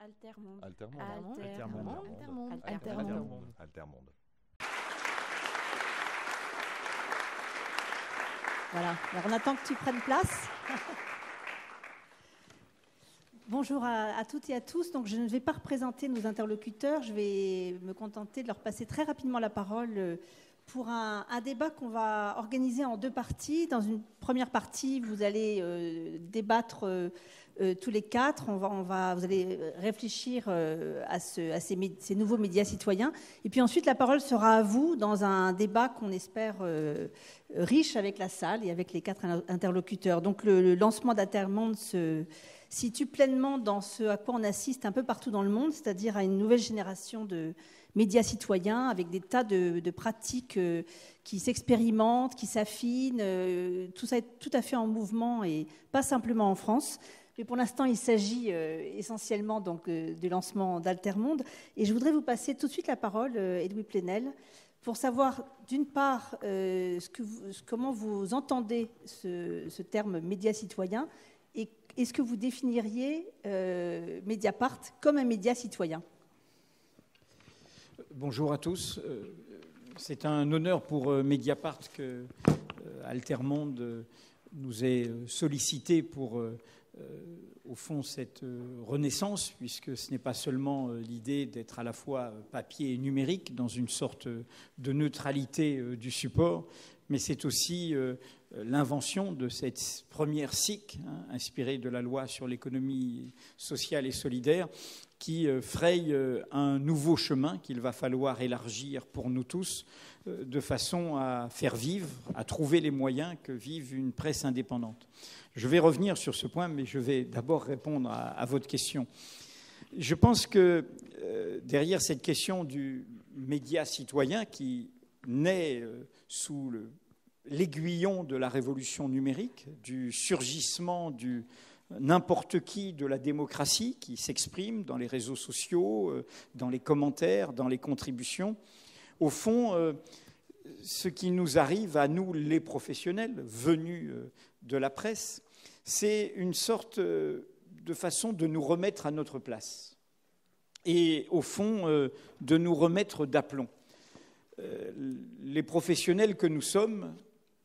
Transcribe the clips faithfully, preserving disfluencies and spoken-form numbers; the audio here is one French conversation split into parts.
Altermonde. Altermonde. Altermonde. Altermonde. Altermonde. Altermonde. Altermonde. Voilà. Alors on attend que tu prennes place. Bonjour à, à toutes et à tous. Donc je ne vais pas représenter nos interlocuteurs. Je vais me contenter de leur passer très rapidement la parole pour un, un débat qu'on va organiser en deux parties. Dans une première partie, vous allez euh, débattre euh, euh, tous les quatre. On va, on va, vous allez réfléchir euh, à, ce, à ces, ces nouveaux médias citoyens. Et puis ensuite, la parole sera à vous dans un débat qu'on espère euh, riche avec la salle et avec les quatre interlocuteurs. Donc le, le lancement d'Altermonde se situe pleinement dans ce à quoi on assiste un peu partout dans le monde, c'est-à-dire à une nouvelle génération de médias citoyens avec des tas de, de pratiques euh, qui s'expérimentent, qui s'affinent. Euh, tout ça est tout à fait en mouvement et pas simplement en France. Mais pour l'instant, il s'agit euh, essentiellement donc, euh, du lancement d'Altermonde. Et je voudrais vous passer tout de suite la parole, euh, Edoui Plenel, pour savoir, d'une part, euh, ce que vous, comment vous entendez ce, ce terme média citoyen et est-ce que vous définiriez euh, Mediapart comme un média citoyen ? Bonjour à tous. C'est un honneur pour Mediapart que Altermonde nous ait sollicité pour, au fond, cette renaissance, puisque ce n'est pas seulement l'idée d'être à la fois papier et numérique dans une sorte de neutralité du support, mais c'est aussi l'invention de cette première S I C, hein, inspirée de la loi sur l'économie sociale et solidaire, qui fraye un nouveau chemin qu'il va falloir élargir pour nous tous, de façon à faire vivre, à trouver les moyens que vive une presse indépendante. Je vais revenir sur ce point, mais je vais d'abord répondre à, à votre question. Je pense que euh, derrière cette question du média citoyen qui naît euh, sous le l'aiguillon de la révolution numérique, du surgissement du n'importe qui de la démocratie qui s'exprime dans les réseaux sociaux, dans les commentaires, dans les contributions. Au fond, ce qui nous arrive à nous, les professionnels venus de la presse, c'est une sorte de façon de nous remettre à notre place et, au fond, de nous remettre d'aplomb. Les professionnels que nous sommes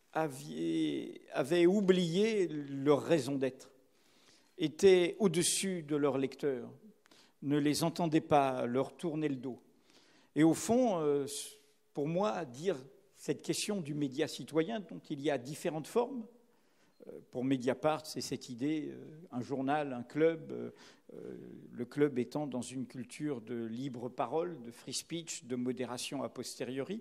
avaient, avaient oublié leur raison d'être, étaient au-dessus de leurs lecteurs, ne les entendaient pas, leur tournaient le dos. Et au fond, pour moi, dire cette question du média citoyen, dont il y a différentes formes, pour Mediapart, c'est cette idée, un journal, un club, le club étant dans une culture de libre parole, de free speech, de modération a posteriori.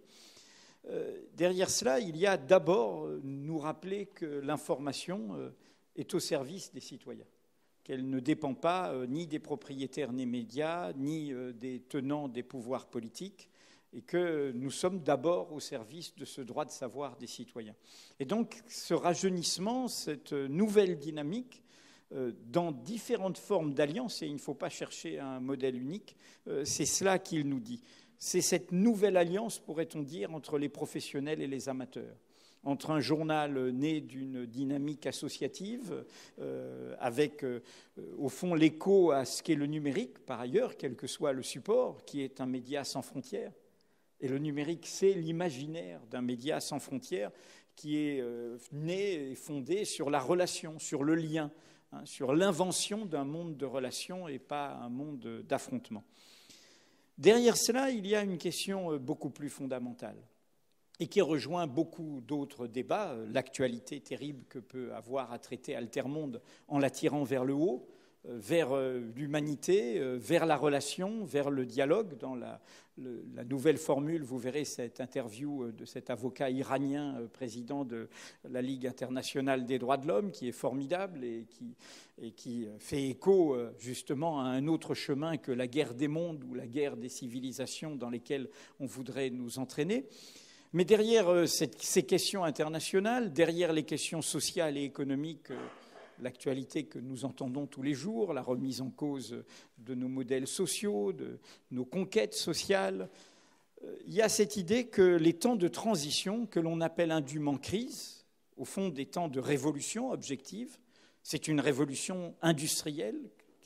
Derrière cela, il y a d'abord nous rappeler que l'information est au service des citoyens, qu'elle ne dépend pas ni des propriétaires des médias, ni des tenants des pouvoirs politiques, et que nous sommes d'abord au service de ce droit de savoir des citoyens. Et donc, ce rajeunissement, cette nouvelle dynamique, dans différentes formes d'alliance, et il ne faut pas chercher un modèle unique, c'est cela qu'il nous dit. C'est cette nouvelle alliance, pourrait-on dire, entre les professionnels et les amateurs, entre un journal né d'une dynamique associative, euh, avec, euh, au fond, l'écho à ce qu'est le numérique, par ailleurs, quel que soit le support, qui est un média sans frontières. Et le numérique, c'est l'imaginaire d'un média sans frontières qui est euh, né et fondé sur la relation, sur le lien, hein, sur l'invention d'un monde de relations et pas un monde d'affrontement. Derrière cela, il y a une question beaucoup plus fondamentale et qui rejoint beaucoup d'autres débats, l'actualité terrible que peut avoir à traiter Altermonde en la tirant vers le haut, vers l'humanité, vers la relation, vers le dialogue. Dans la, le, la nouvelle formule, vous verrez cette interview de cet avocat iranien, président de la Ligue internationale des droits de l'homme, qui est formidable et qui, et qui fait écho justement à un autre chemin que la guerre des mondes ou la guerre des civilisations dans lesquelles on voudrait nous entraîner. Mais derrière cette, ces questions internationales, derrière les questions sociales et économiques, l'actualité que nous entendons tous les jours, la remise en cause de nos modèles sociaux, de nos conquêtes sociales, il y a cette idée que les temps de transition, que l'on appelle indûment crise, au fond des temps de révolution objective, c'est une révolution industrielle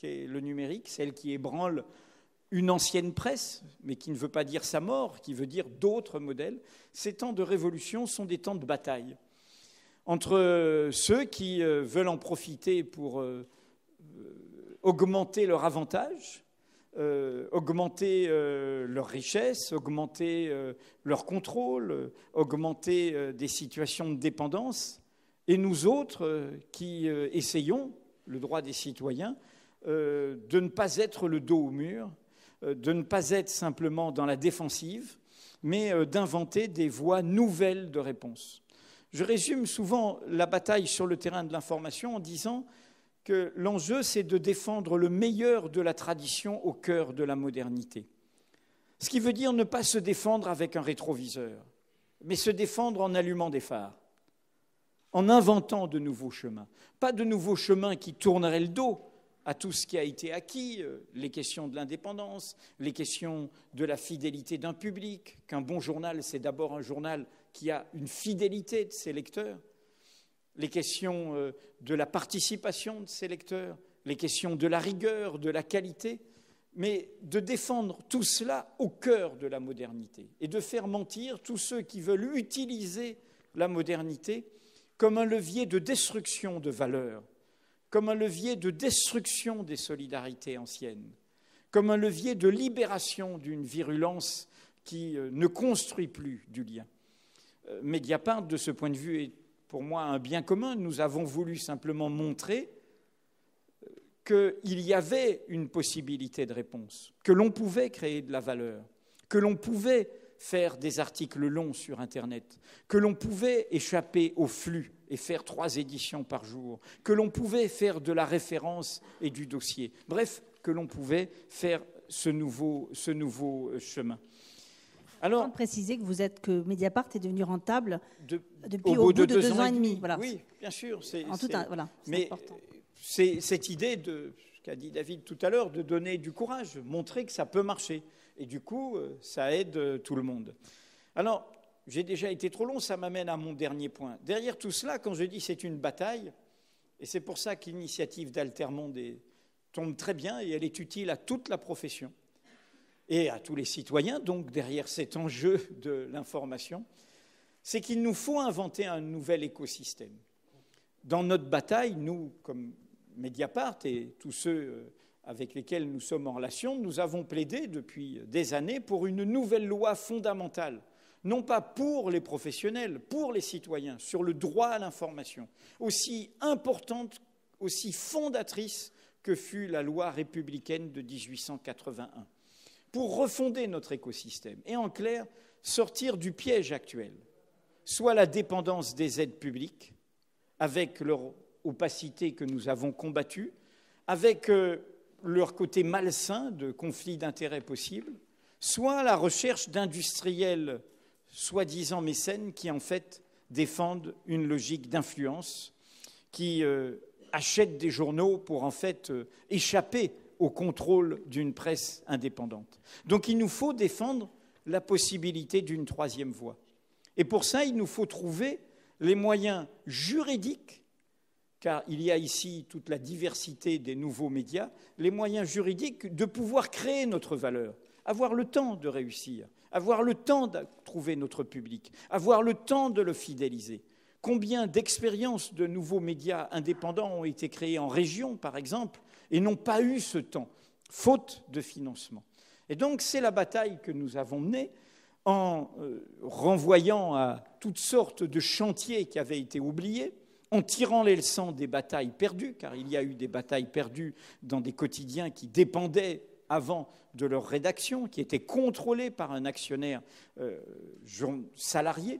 qu'est le numérique, celle qui ébranle une ancienne presse, mais qui ne veut pas dire sa mort, qui veut dire d'autres modèles. Ces temps de révolution sont des temps de bataille entre ceux qui veulent en profiter pour augmenter leur avantage, euh, augmenter euh, leur richesse, augmenter euh, leur contrôle, augmenter euh, des situations de dépendance, et nous autres euh, qui euh, essayons, le droit des citoyens, euh, de ne pas être le dos au mur, euh, de ne pas être simplement dans la défensive, mais euh, d'inventer des voies nouvelles de réponse. Je résume souvent la bataille sur le terrain de l'information en disant que l'enjeu, c'est de défendre le meilleur de la tradition au cœur de la modernité. Ce qui veut dire ne pas se défendre avec un rétroviseur, mais se défendre en allumant des phares, en inventant de nouveaux chemins. Pas de nouveaux chemins qui tourneraient le dos à tout ce qui a été acquis, les questions de l'indépendance, les questions de la fidélité d'un public, qu'un bon journal, c'est d'abord un journal qui a une fidélité de ses lecteurs, les questions de la participation de ses lecteurs, les questions de la rigueur, de la qualité, mais de défendre tout cela au cœur de la modernité et de faire mentir tous ceux qui veulent utiliser la modernité comme un levier de destruction de valeurs, comme un levier de destruction des solidarités anciennes, comme un levier de libération d'une virulence qui ne construit plus du lien. Mediapart, de ce point de vue, est pour moi un bien commun. Nous avons voulu simplement montrer qu'il y avait une possibilité de réponse, que l'on pouvait créer de la valeur, que l'on pouvait faire des articles longs sur Internet, que l'on pouvait échapper au flux et faire trois éditions par jour, que l'on pouvait faire de la référence et du dossier, bref, que l'on pouvait faire ce nouveau, ce nouveau chemin. Alors, je préciser que vous êtes que Mediapart est devenu rentable de, depuis au, au bout de, de deux, deux ans et demi. Voilà. Oui, bien sûr. C'est, en tout un, voilà, c'est mais important. C'est cette idée de ce qu'a dit David tout à l'heure, de donner du courage, montrer que ça peut marcher. Et du coup, ça aide tout le monde. Alors, j'ai déjà été trop long, ça m'amène à mon dernier point. Derrière tout cela, quand je dis c'est une bataille, et c'est pour ça que l'initiative d'Altermonde tombe très bien et elle est utile à toute la profession et à tous les citoyens, donc derrière cet enjeu de l'information, c'est qu'il nous faut inventer un nouvel écosystème. Dans notre bataille, nous, comme Mediapart et tous ceux avec lesquels nous sommes en relation, nous avons plaidé depuis des années pour une nouvelle loi fondamentale, non pas pour les professionnels, pour les citoyens, sur le droit à l'information, aussi importante, aussi fondatrice que fut la loi républicaine de dix-huit cent quatre-vingt-un, pour refonder notre écosystème et, en clair, sortir du piège actuel, soit la dépendance des aides publiques, avec leur opacité que nous avons combattue, avec euh, leur côté malsain de conflits d'intérêts possibles, soit la recherche d'industriels soi-disant mécènes qui, en fait, défendent une logique d'influence, qui euh, achètent des journaux pour, en fait, euh, échapper au contrôle d'une presse indépendante. Donc il nous faut défendre la possibilité d'une troisième voie. Et pour ça, il nous faut trouver les moyens juridiques, car il y a ici toute la diversité des nouveaux médias, les moyens juridiques de pouvoir créer notre valeur, avoir le temps de réussir, avoir le temps de trouver notre public, avoir le temps de le fidéliser. Combien d'expériences de nouveaux médias indépendants ont été créés en région, par exemple, et n'ont pas eu ce temps, faute de financement. Et donc, c'est la bataille que nous avons menée en euh, renvoyant à toutes sortes de chantiers qui avaient été oubliés, en tirant les leçons des batailles perdues, car il y a eu des batailles perdues dans des quotidiens qui dépendaient avant de leur rédaction, qui étaient contrôlés par un actionnaire euh, salarié,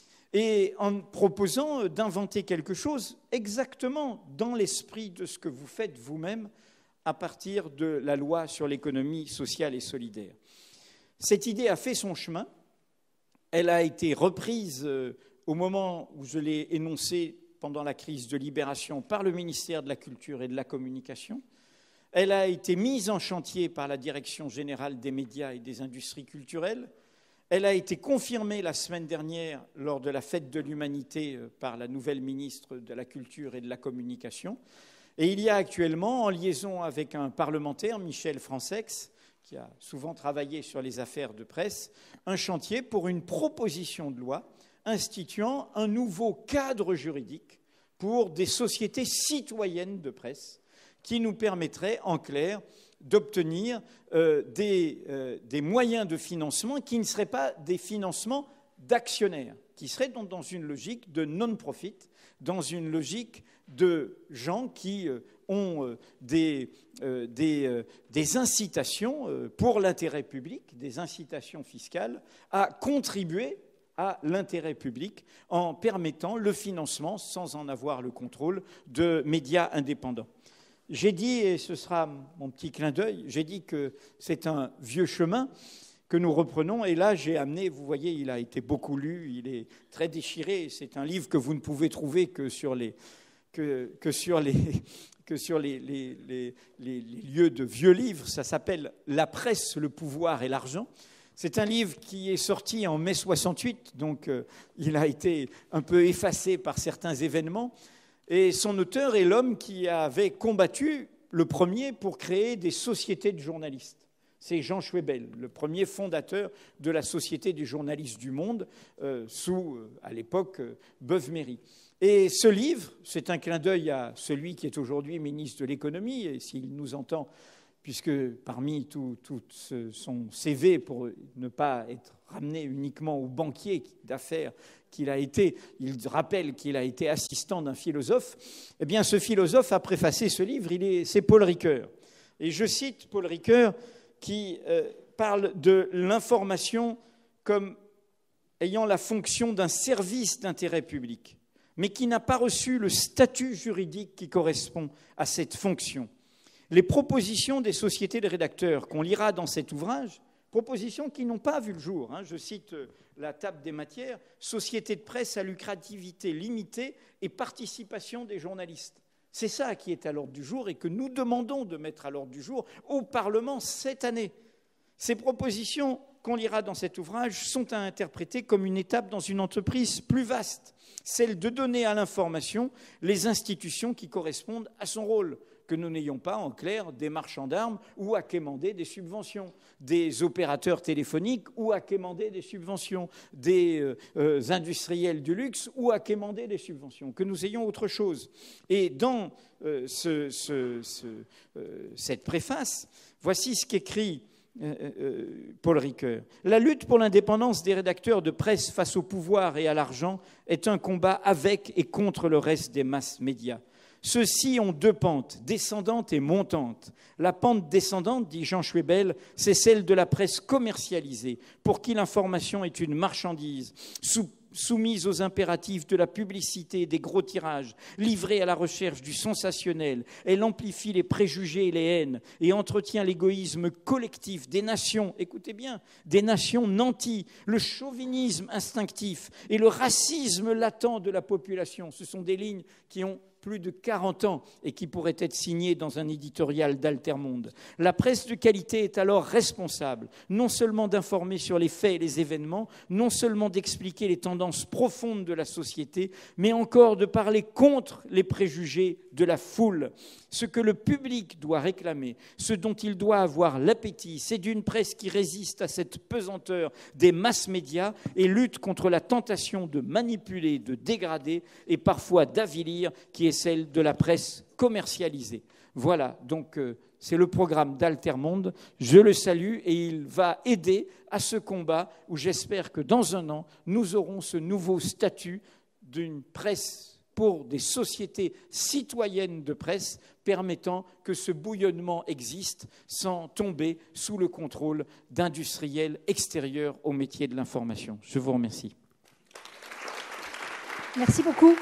et en proposant d'inventer quelque chose exactement dans l'esprit de ce que vous faites vous-même à partir de la loi sur l'économie sociale et solidaire. Cette idée a fait son chemin. Elle a été reprise au moment où je l'ai énoncée pendant la crise de Libération par le ministère de la Culture et de la Communication. Elle a été mise en chantier par la Direction générale des médias et des industries culturelles. Elle a été confirmée la semaine dernière lors de la Fête de l'Humanité par la nouvelle ministre de la Culture et de la Communication. Et il y a actuellement, en liaison avec un parlementaire, Michel Francex, qui a souvent travaillé sur les affaires de presse, un chantier pour une proposition de loi instituant un nouveau cadre juridique pour des sociétés citoyennes de presse qui nous permettrait, en clair, d'obtenir euh, des, euh, des moyens de financement qui ne seraient pas des financements d'actionnaires, qui seraient donc dans une logique de non-profit, dans une logique de gens qui euh, ont euh, des, euh, des, euh, des incitations euh, pour l'intérêt public, des incitations fiscales à contribuer à l'intérêt public en permettant le financement, sans en avoir le contrôle, de médias indépendants. J'ai dit, et ce sera mon petit clin d'œil, j'ai dit que c'est un vieux chemin que nous reprenons, et là j'ai amené, vous voyez, il a été beaucoup lu, il est très déchiré, c'est un livre que vous ne pouvez trouver que sur les, que, que sur les, que sur les, les, les, les, les lieux de vieux livres, ça s'appelle « La presse, le pouvoir et l'argent ». C'est un livre qui est sorti en mai soixante-huit, donc euh, il a été un peu effacé par certains événements. Et son auteur est l'homme qui avait combattu le premier pour créer des sociétés de journalistes. C'est Jean Schwebel, le premier fondateur de la Société des journalistes du monde, euh, sous, euh, à l'époque, euh, Beuve-Méry. Et ce livre, c'est un clin d'œil à celui qui est aujourd'hui ministre de l'économie, et s'il nous entend, puisque parmi tout, tout son C V, pour ne pas être ramené uniquement au banquier d'affaires qu'il a été, il rappelle qu'il a été assistant d'un philosophe, eh bien ce philosophe a préfacé ce livre, il est, c'est Paul Ricoeur. Et je cite Paul Ricoeur qui euh, parle de l'information comme ayant la fonction d'un service d'intérêt public, mais qui n'a pas reçu le statut juridique qui correspond à cette fonction. Les propositions des sociétés de rédacteurs qu'on lira dans cet ouvrage, propositions qui n'ont pas vu le jour, hein, je cite la table des matières, société de presse à lucrativité limitée et participation des journalistes. C'est ça qui est à l'ordre du jour et que nous demandons de mettre à l'ordre du jour au Parlement cette année. Ces propositions qu'on lira dans cet ouvrage sont à interpréter comme une étape dans une entreprise plus vaste, celle de donner à l'information les institutions qui correspondent à son rôle, que nous n'ayons pas, en clair, des marchands d'armes ou à quémander des subventions, des opérateurs téléphoniques ou à quémander des subventions, des euh, euh, industriels du luxe ou à quémander des subventions, que nous ayons autre chose. Et dans euh, ce, ce, ce, euh, cette préface, voici ce qu'écrit euh, euh, Paul Ricoeur. « La lutte pour l'indépendance des rédacteurs de presse face au pouvoir et à l'argent est un combat avec et contre le reste des masses médias. Ceux-ci ont deux pentes, descendante et montante. La pente descendante, dit Jean Schwebel, c'est celle de la presse commercialisée, pour qui l'information est une marchandise, sous, soumise aux impératifs de la publicité et des gros tirages, livrée à la recherche du sensationnel. Elle amplifie les préjugés et les haines et entretient l'égoïsme collectif des nations, écoutez bien, des nations nanties, le chauvinisme instinctif et le racisme latent de la population. Ce sont des lignes qui ont plus de quarante ans et qui pourrait être signé dans un éditorial d'Altermonde. La presse de qualité est alors responsable, non seulement d'informer sur les faits et les événements, non seulement d'expliquer les tendances profondes de la société, mais encore de parler contre les préjugés de la foule. Ce que le public doit réclamer, ce dont il doit avoir l'appétit, c'est d'une presse qui résiste à cette pesanteur des masses médias et lutte contre la tentation de manipuler, de dégrader et parfois d'avilir qui est celle de la presse commercialisée. Voilà, donc euh, c'est le programme d'Altermonde. Je le salue et il va aider à ce combat où j'espère que dans un an, nous aurons ce nouveau statut d'une presse pour des sociétés citoyennes de presse permettant que ce bouillonnement existe sans tomber sous le contrôle d'industriels extérieurs au métier de l'information. Je vous remercie. Merci beaucoup.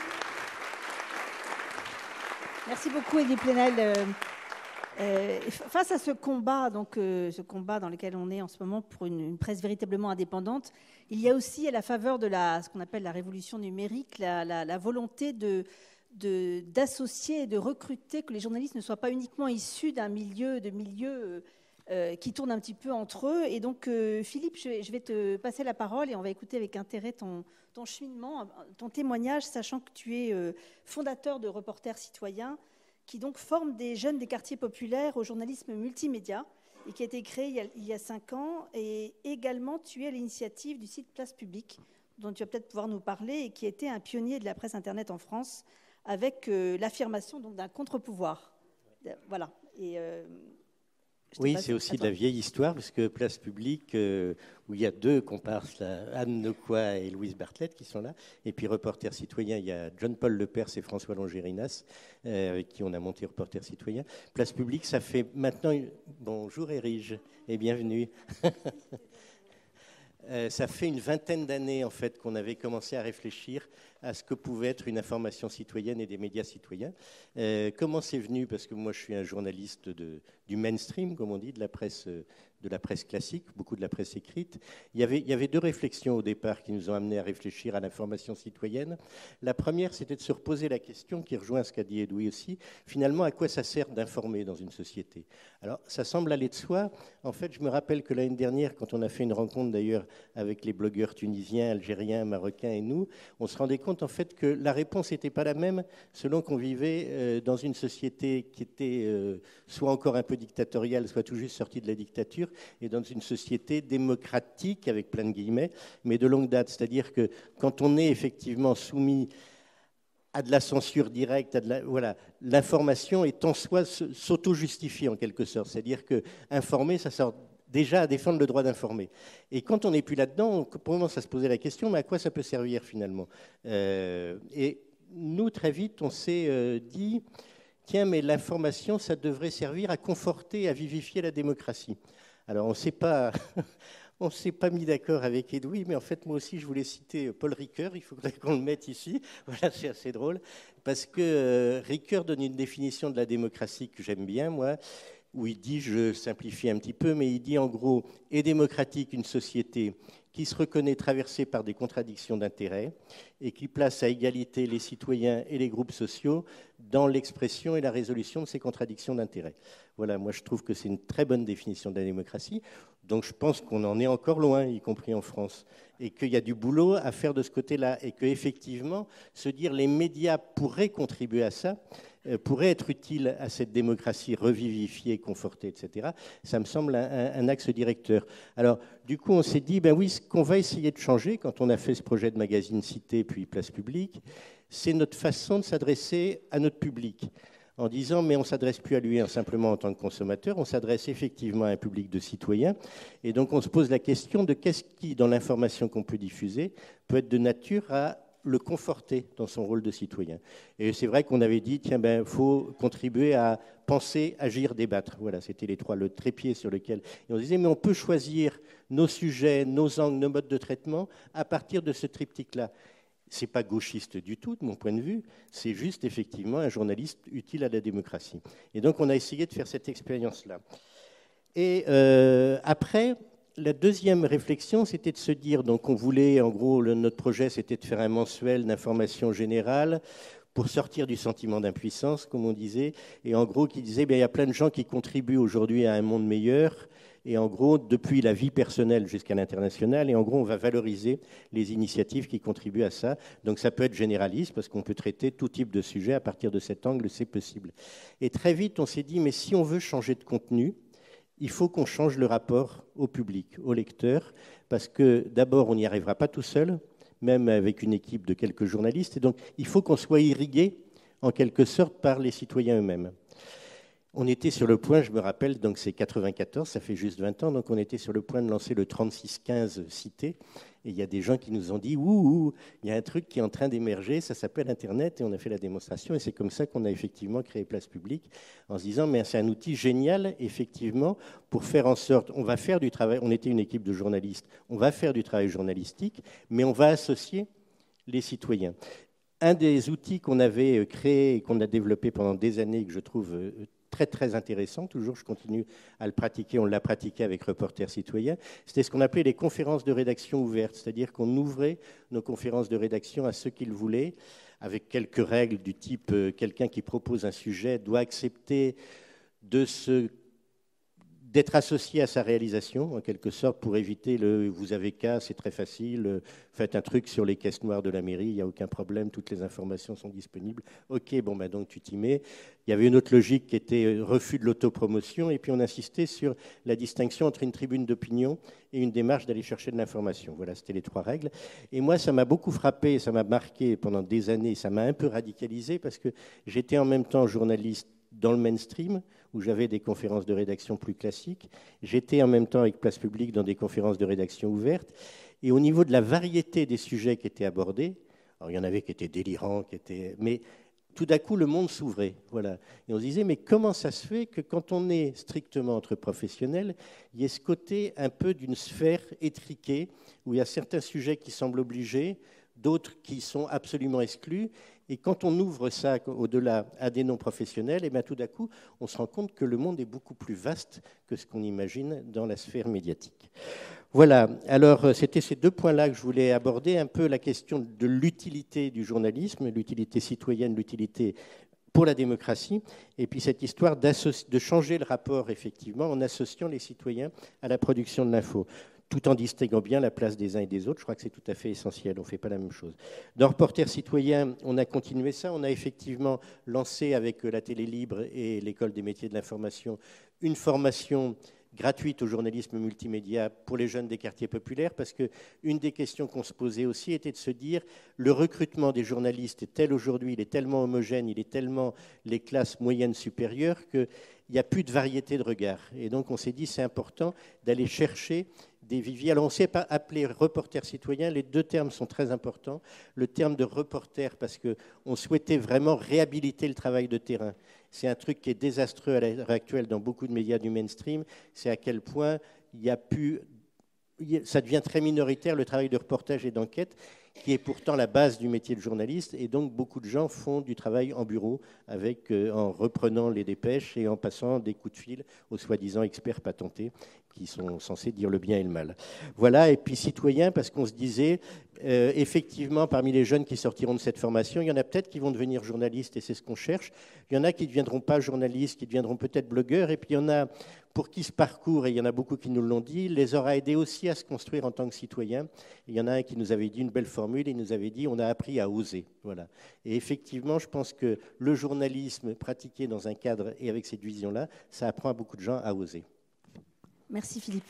Merci beaucoup, Élie Plenel. Euh, euh, face à ce combat, donc, euh, ce combat dans lequel on est en ce moment pour une, une presse véritablement indépendante, il y a aussi, à la faveur de la, ce qu'on appelle la révolution numérique, la, la, la volonté de, de, d'associer et de recruter, que les journalistes ne soient pas uniquement issus d'un milieu, de milieux euh, qui tournent un petit peu entre eux. Et donc, euh, Philippe, je, je vais te passer la parole et on va écouter avec intérêt ton, ton cheminement, ton témoignage, sachant que tu es euh, fondateur de Reporters Citoyens, qui donc forme des jeunes des quartiers populaires au journalisme multimédia et qui a été créé il y a, il y a cinq ans. Et également, tu es à l'initiative du site Place Publique, dont tu vas peut-être pouvoir nous parler, et qui était un pionnier de la presse Internet en France, avec euh, l'affirmation donc, d'un contre-pouvoir. Voilà. Et, euh, oui, c'est aussi de la vieille histoire, parce que Place Publique, euh, où il y a deux comparses, là, Anne Lecoy et Louise Bartlett, qui sont là, et puis Reporter Citoyen, il y a John-Paul Lepers et François Longérinas, euh, avec qui on a monté Reporter Citoyen. Place Publique, ça fait maintenant... Une... Bonjour Érige, et bienvenue. euh, ça fait une vingtaine d'années, en fait, qu'on avait commencé à réfléchir à ce que pouvait être une information citoyenne et des médias citoyens. Euh, comment c'est venu? Parce que moi, je suis un journaliste de, du mainstream, comme on dit, de la presse, de la presse classique, beaucoup de la presse écrite. Il y avait, il y avait deux réflexions au départ qui nous ont amenés à réfléchir à l'information citoyenne. La première, c'était de se reposer la question, qui rejoint ce qu'a dit Edoui aussi, finalement, à quoi ça sert d'informer dans une société? Alors, ça semble aller de soi. En fait, je me rappelle que l'année dernière, quand on a fait une rencontre d'ailleurs avec les blogueurs tunisiens, algériens, marocains et nous, on se rendait compte en fait que la réponse n'était pas la même selon qu'on vivait euh, dans une société qui était euh, soit encore un peu dictatoriale, soit tout juste sortie de la dictature, et dans une société démocratique, avec plein de guillemets, mais de longue date. C'est-à-dire que quand on est effectivement soumis à de la censure directe, à de la, voilà, l'information est en soi s'auto-justifiée en quelque sorte. C'est-à-dire que informer, ça sort déjà à défendre le droit d'informer. Et quand on n'est plus là-dedans, on commence à se poser la question, mais à quoi ça peut servir finalement? euh, Et nous, très vite, on s'est euh, dit, tiens, mais l'information, ça devrait servir à conforter, à vivifier la démocratie. Alors, on ne s'est pas... On ne s'est pas mis d'accord avec Edoui, mais en fait, moi aussi, je voulais citer Paul Ricoeur. Il faudrait qu'on le mette ici. Voilà, c'est assez drôle. Parce que euh, Ricoeur donne une définition de la démocratie que j'aime bien, moi, où il dit, je simplifie un petit peu, mais il dit en gros, est démocratique une société qui se reconnaît traversée par des contradictions d'intérêts et qui place à égalité les citoyens et les groupes sociaux dans l'expression et la résolution de ces contradictions d'intérêts. Voilà, moi je trouve que c'est une très bonne définition de la démocratie. Donc je pense qu'on en est encore loin, y compris en France, et qu'il y a du boulot à faire de ce côté-là, et qu'effectivement, se dire les médias pourraient contribuer à ça, euh, pourraient être utiles à cette démocratie revivifiée, confortée, et cetera, ça me semble un, un, un axe directeur. Alors, du coup, on s'est dit, ben oui, ce qu'on va essayer de changer, quand on a fait ce projet de magazine Cité, puis Place Publique, c'est notre façon de s'adresser à notre public, en disant, mais on ne s'adresse plus à lui hein, simplement en tant que consommateur, on s'adresse effectivement à un public de citoyens. Et donc, on se pose la question de qu'est-ce qui, dans l'information qu'on peut diffuser, peut être de nature à le conforter dans son rôle de citoyen. Et c'est vrai qu'on avait dit, tiens, ben, faut contribuer à penser, agir, débattre. Voilà, c'était les trois, le trépied sur lequel... Et on disait, mais on peut choisir nos sujets, nos angles, nos modes de traitement à partir de ce triptyque-là. Ce n'est pas gauchiste du tout, de mon point de vue, c'est juste effectivement un journaliste utile à la démocratie. Et donc on a essayé de faire cette expérience-là. Et euh, après, la deuxième réflexion, c'était de se dire, donc on voulait, en gros, le, notre projet, c'était de faire un mensuel d'information générale pour sortir du sentiment d'impuissance, comme on disait, et en gros qui disait, bien, il y a plein de gens qui contribuent aujourd'hui à un monde meilleur, et en gros, depuis la vie personnelle jusqu'à l'international, et en gros, on va valoriser les initiatives qui contribuent à ça. Donc ça peut être généraliste, parce qu'on peut traiter tout type de sujet à partir de cet angle, c'est possible. Et très vite, on s'est dit, mais si on veut changer de contenu, il faut qu'on change le rapport au public, au lecteur, parce que d'abord, on n'y arrivera pas tout seul, même avec une équipe de quelques journalistes, et donc il faut qu'on soit irrigué, en quelque sorte, par les citoyens eux-mêmes. On était sur le point, je me rappelle, donc c'est quatre-vingt-quatorze, ça fait juste vingt ans, donc on était sur le point de lancer le trente-six quinze Cité, et il y a des gens qui nous ont dit « Ouh, il y a un truc qui est en train d'émerger, ça s'appelle Internet », et on a fait la démonstration, et c'est comme ça qu'on a effectivement créé Place Publique, en se disant « Mais c'est un outil génial, effectivement, pour faire en sorte, on va faire du travail, on était une équipe de journalistes, on va faire du travail journalistique, mais on va associer les citoyens ». Un des outils qu'on avait créé et qu'on a développé pendant des années, que je trouve très, très intéressant, toujours je continue à le pratiquer, on l'a pratiqué avec Reporter Citoyen, c'était ce qu'on appelait les conférences de rédaction ouvertes, c'est-à-dire qu'on ouvrait nos conférences de rédaction à ceux qui le voulaient, avec quelques règles du type euh, quelqu'un qui propose un sujet doit accepter de se d'être associé à sa réalisation, en quelque sorte, pour éviter le « vous avez qu'à, c'est très facile, faites un truc sur les caisses noires de la mairie, il n'y a aucun problème, toutes les informations sont disponibles. Ok, bon, bah donc tu t'y mets. » Il y avait une autre logique qui était refus de l'autopromotion, et puis on insistait sur la distinction entre une tribune d'opinion et une démarche d'aller chercher de l'information. Voilà, c'était les trois règles. Et moi, ça m'a beaucoup frappé, ça m'a marqué pendant des années, ça m'a un peu radicalisé, parce que j'étais en même temps journaliste dans le mainstream, où j'avais des conférences de rédaction plus classiques. J'étais en même temps avec Place Publique dans des conférences de rédaction ouvertes. Et au niveau de la variété des sujets qui étaient abordés, alors il y en avait qui étaient délirants, qui étaient... mais tout d'un coup, le monde s'ouvrait. Voilà. Et on se disait, mais comment ça se fait que quand on est strictement entre professionnels, il y ait ce côté un peu d'une sphère étriquée, où il y a certains sujets qui semblent obligés, d'autres qui sont absolument exclus. Et quand on ouvre ça au-delà à des non-professionnels, et bien tout d'un coup, on se rend compte que le monde est beaucoup plus vaste que ce qu'on imagine dans la sphère médiatique. Voilà, alors c'était ces deux points-là que je voulais aborder, un peu la question de l'utilité du journalisme, l'utilité citoyenne, l'utilité pour la démocratie, et puis cette histoire de changer le rapport, effectivement, en associant les citoyens à la production de l'info, tout en distinguant bien la place des uns et des autres. Je crois que c'est tout à fait essentiel, on ne fait pas la même chose. Dans Reporter citoyen, on a continué ça, on a effectivement lancé avec la télé libre et l'école des métiers de l'information une formation gratuite au journalisme multimédia pour les jeunes des quartiers populaires, parce qu'une des questions qu'on se posait aussi était de se dire le recrutement des journalistes est tel aujourd'hui, il est tellement homogène, il est tellement les classes moyennes supérieures qu'il n'y a plus de variété de regard. Et donc on s'est dit c'est important d'aller chercher des viviers. Alors on ne s'est pas appelé reporter citoyen, les deux termes sont très importants. Le terme de reporter, parce qu'on souhaitait vraiment réhabiliter le travail de terrain. C'est un truc qui est désastreux à l'heure actuelle dans beaucoup de médias du mainstream, c'est à quel point il y a pu, ça devient très minoritaire le travail de reportage et d'enquête, qui est pourtant la base du métier de journaliste, et donc beaucoup de gens font du travail en bureau, avec, euh, en reprenant les dépêches et en passant des coups de fil aux soi-disant experts patentés, qui sont censés dire le bien et le mal. Voilà, et puis citoyen, parce qu'on se disait, euh, effectivement, parmi les jeunes qui sortiront de cette formation, il y en a peut-être qui vont devenir journalistes, et c'est ce qu'on cherche. Il y en a qui ne deviendront pas journalistes, qui deviendront peut-être blogueurs, et puis il y en a pour qui ce parcours, et il y en a beaucoup qui nous l'ont dit, les aura aidés aussi à se construire en tant que citoyens. Il y en a un qui nous avait dit une belle formule, il nous avait dit on a appris à oser. Voilà. Et effectivement, je pense que le journalisme pratiqué dans un cadre et avec cette vision-là, ça apprend à beaucoup de gens à oser. Merci Philippe.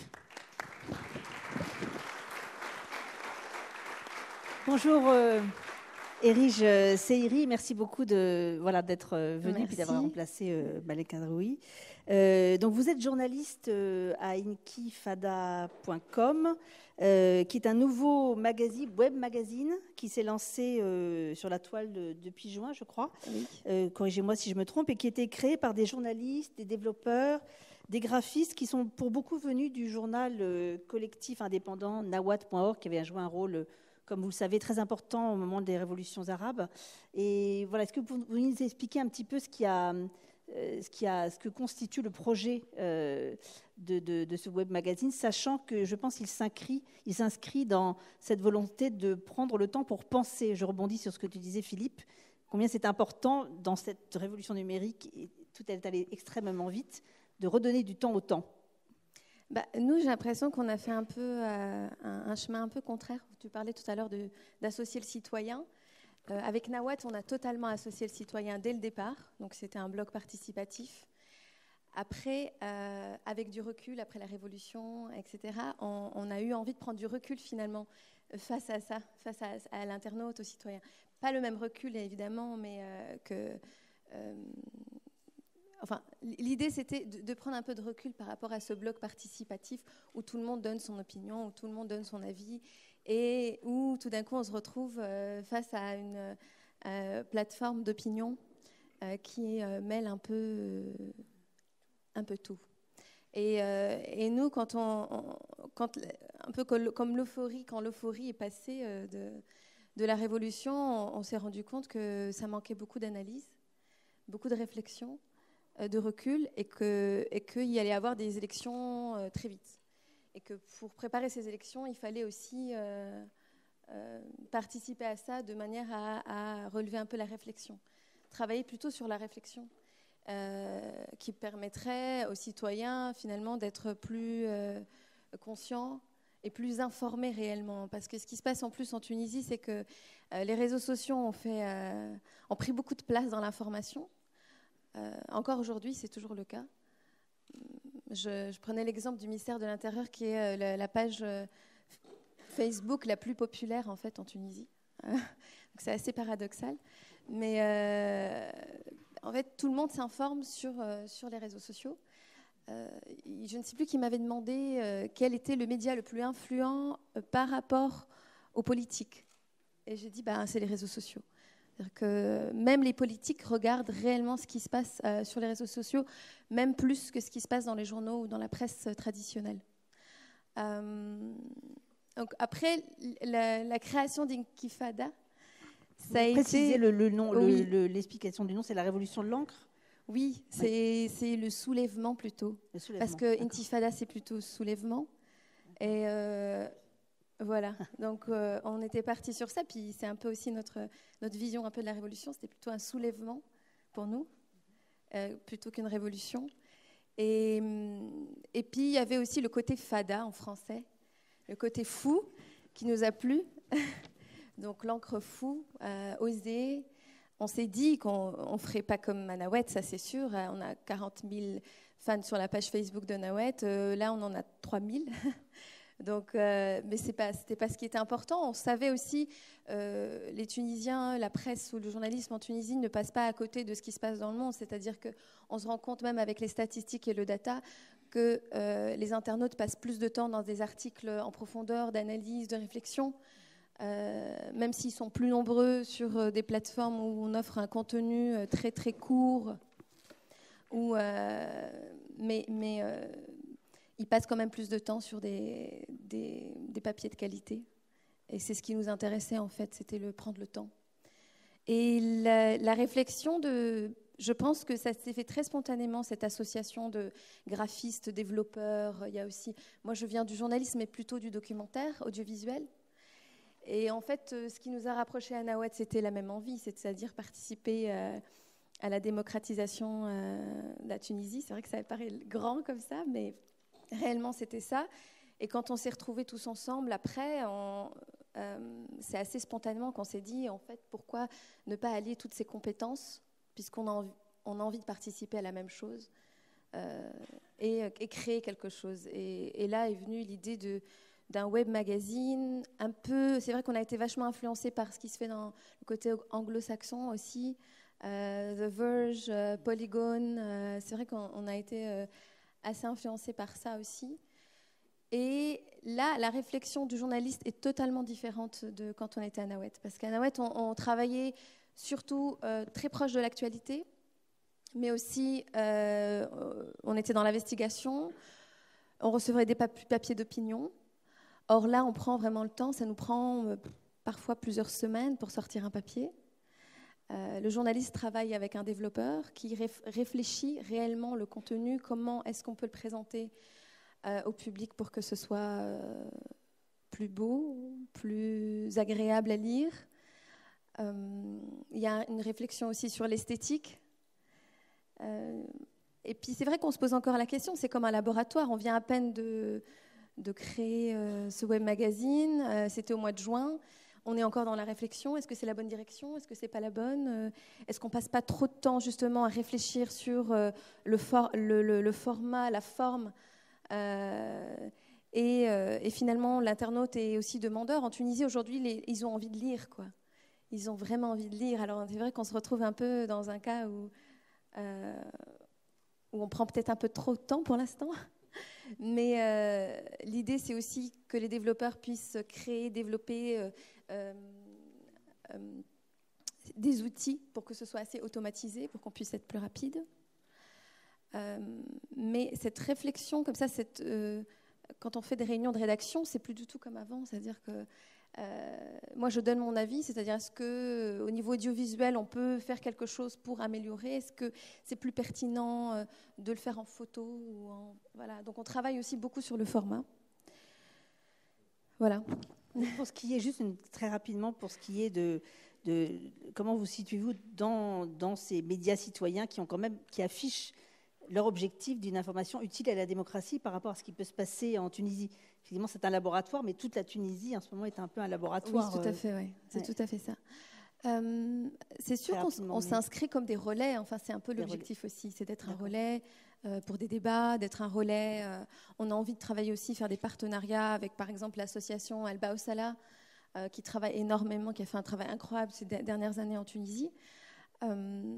Bonjour euh, Erige Seiri, merci beaucoup de, voilà, d'être venu et d'avoir remplacé euh, Malek Kadroui. Euh, donc vous êtes journaliste euh, à inkifada point com, euh, qui est un nouveau magazine, web magazine, qui s'est lancé euh, sur la toile de, depuis juin, je crois. Oui. Euh, corrigez-moi si je me trompe, et qui a été créé par des journalistes, des développeurs, des graphistes qui sont pour beaucoup venus du journal euh, collectif indépendant nawat point org, qui avait joué un rôle, euh, comme vous le savez, très important au moment des révolutions arabes. Et voilà, est-ce que vous pouvez nous expliquer un petit peu ce qui a... Ce, qui a, ce que constitue le projet euh, de, de, de ce web magazine, sachant que je pense qu'il s'inscrit, il s'inscrit dans cette volonté de prendre le temps pour penser. Je rebondis sur ce que tu disais, Philippe, combien c'est important dans cette révolution numérique, et tout est allé extrêmement vite, de redonner du temps au temps. Bah, nous, j'ai l'impression qu'on a fait un, peu, euh, un, un chemin un peu contraire. Tu parlais tout à l'heure de, d'associer le citoyen. Euh, avec Nawat, on a totalement associé le citoyen dès le départ, donc c'était un blog participatif. Après, euh, avec du recul, après la Révolution, et cetera, on, on a eu envie de prendre du recul finalement face à ça, face à, à l'internaute, au citoyen. Pas le même recul évidemment, mais euh, que... Euh, enfin, l'idée c'était de, de prendre un peu de recul par rapport à ce blog participatif où tout le monde donne son opinion, où tout le monde donne son avis, et où tout d'un coup on se retrouve euh, face à une euh, plateforme d'opinion euh, qui euh, mêle un peu, euh, un peu tout. Et, euh, et nous, quand on, on, quand, un peu comme l'euphorie, quand l'euphorie est passée euh, de, de la Révolution, on, on s'est rendu compte que ça manquait beaucoup d'analyse, beaucoup de réflexion, euh, de recul, et que, et qu'il y allait y avoir des élections euh, très vite. Et que pour préparer ces élections, il fallait aussi euh, euh, participer à ça de manière à, à relever un peu la réflexion. Travailler plutôt sur la réflexion. euh, qui permettrait aux citoyens finalement d'être plus euh, conscients et plus informés réellement. Parce que ce qui se passe en plus en Tunisie, c'est que euh, les réseaux sociaux ont, fait, euh, ont pris beaucoup de place dans l'information. Euh, encore aujourd'hui, c'est toujours le cas. Je, je prenais l'exemple du ministère de l'Intérieur, qui est euh, la, la page euh, Facebook la plus populaire en fait en Tunisie. Donc c'est assez paradoxal. Mais euh, en fait, tout le monde s'informe sur, euh, sur les réseaux sociaux. Euh, je ne sais plus qui m'avait demandé euh, quel était le média le plus influent euh, par rapport aux politiques. Et j'ai dit, bah, c'est les réseaux sociaux. C'est-à-dire que même les politiques regardent réellement ce qui se passe euh, sur les réseaux sociaux, même plus que ce qui se passe dans les journaux ou dans la presse traditionnelle. Euh, donc après, la, la création d'Intifada, ça a Précisez été... le, le nom, oui. le, le, l'explication du nom, c'est la révolution de l'encre. Oui, c'est, oui. c'est le soulèvement plutôt. Le soulèvement. Parce que Intifada, c'est plutôt soulèvement. Et euh, voilà, donc euh, on était parti sur ça. Puis c'est un peu aussi notre, notre vision un peu de la révolution. C'était plutôt un soulèvement pour nous, euh, plutôt qu'une révolution. Et, et puis il y avait aussi le côté fada en français, le côté fou qui nous a plu. Donc l'encre fou, euh, oser. On s'est dit qu'on ne ferait pas comme Nawet, ça c'est sûr. On a quarante mille fans sur la page Facebook de Nawet. Euh, là, on en a trois mille. Donc, euh, mais ce n'était pas, c'était pas ce qui était important. On savait aussi, euh, les Tunisiens, la presse ou le journalisme en Tunisie ne passe pas à côté de ce qui se passe dans le monde. C'est-à-dire qu'on se rend compte, même avec les statistiques et le data, que euh, les internautes passent plus de temps dans des articles en profondeur, d'analyse, de réflexion. Euh, même s'ils sont plus nombreux sur euh, des plateformes où on offre un contenu euh, très très court, où, euh, mais, mais euh, ils passent quand même plus de temps sur des, des, des papiers de qualité. Et c'est ce qui nous intéressait en fait, c'était le prendre le temps. Et la, la réflexion de... Je pense que ça s'est fait très spontanément, cette association de graphistes, développeurs. Il y a aussi... Moi, je viens du journalisme, mais plutôt du documentaire audiovisuel. Et en fait, ce qui nous a rapprochés à Nawet, c'était la même envie, c'est-à-dire participer euh, à la démocratisation euh, de la Tunisie. C'est vrai que ça paraît grand comme ça, mais réellement, c'était ça. Et quand on s'est retrouvés tous ensemble, après, on, euh, c'est assez spontanément qu'on s'est dit, en fait, pourquoi ne pas allier toutes ces compétences, puisqu'on a envie, on a envie de participer à la même chose, euh, et, et créer quelque chose. Et, et là est venue l'idée de... d'un web magazine, un peu, c'est vrai qu'on a été vachement influencé par ce qui se fait dans le côté anglo-saxon aussi, euh, The Verge, euh, Polygon, euh, c'est vrai qu'on a été euh, assez influencé par ça aussi. Et là, la réflexion du journaliste est totalement différente de quand on était à Nawet, parce qu'à Nawet, on, on travaillait surtout euh, très proche de l'actualité, mais aussi euh, on était dans l'investigation, on recevait des pap- papiers d'opinion. Or là, on prend vraiment le temps, ça nous prend euh, parfois plusieurs semaines pour sortir un papier. Euh, le journaliste travaille avec un développeur qui réf- réfléchit réellement le contenu, comment est-ce qu'on peut le présenter euh, au public pour que ce soit euh, plus beau, plus agréable à lire. Euh, il y a une réflexion aussi sur l'esthétique. Euh, et puis c'est vrai qu'on se pose encore la question, c'est comme un laboratoire, on vient à peine de... de créer euh, ce web magazine. Euh, c'était au mois de juin. On est encore dans la réflexion. Est-ce que c'est la bonne direction? Est-ce que c'est pas la bonne? euh, Est-ce qu'on passe pas trop de temps justement à réfléchir sur euh, le, for- le, le, le format, la forme euh, et, euh, et finalement, l'internaute est aussi demandeur. En Tunisie, aujourd'hui, les, ils ont envie de lire, quoi. Ils ont vraiment envie de lire. Alors, c'est vrai qu'on se retrouve un peu dans un cas où, euh, où on prend peut-être un peu trop de temps pour l'instant. Mais euh, l'idée, c'est aussi que les développeurs puissent créer, développer euh, euh, euh, des outils pour que ce soit assez automatisé, pour qu'on puisse être plus rapide. Euh, mais cette réflexion, comme ça, cette, euh, quand on fait des réunions de rédaction, c'est plus du tout comme avant. C'est-à-dire que euh, moi, je donne mon avis, c'est-à-dire est-ce qu'au niveau audiovisuel, on peut faire quelque chose pour améliorer? Est-ce que c'est plus pertinent euh, de le faire en photo ou en... Voilà. Donc, on travaille aussi beaucoup sur le format. Voilà. Pour ce qui est, juste une, très rapidement, pour ce qui est de, de comment vous situez-vous dans, dans ces médias citoyens qui ont quand même qui affichent leur objectif d'une information utile à la démocratie par rapport à ce qui peut se passer en Tunisie. Finalement, c'est un laboratoire, mais toute la Tunisie en ce moment est un peu un laboratoire. Oui, tout à fait, oui. C'est ouais. tout à fait ça. Euh, c'est sûr qu'on on s'inscrit comme des relais. Enfin, c'est un peu l'objectif aussi, c'est d'être un relais euh, pour des débats, d'être un relais. Euh, on a envie de travailler aussi, faire des partenariats avec, par exemple, l'association Alba Ossala, euh, qui travaille énormément, qui a fait un travail incroyable ces dernières années en Tunisie. Euh,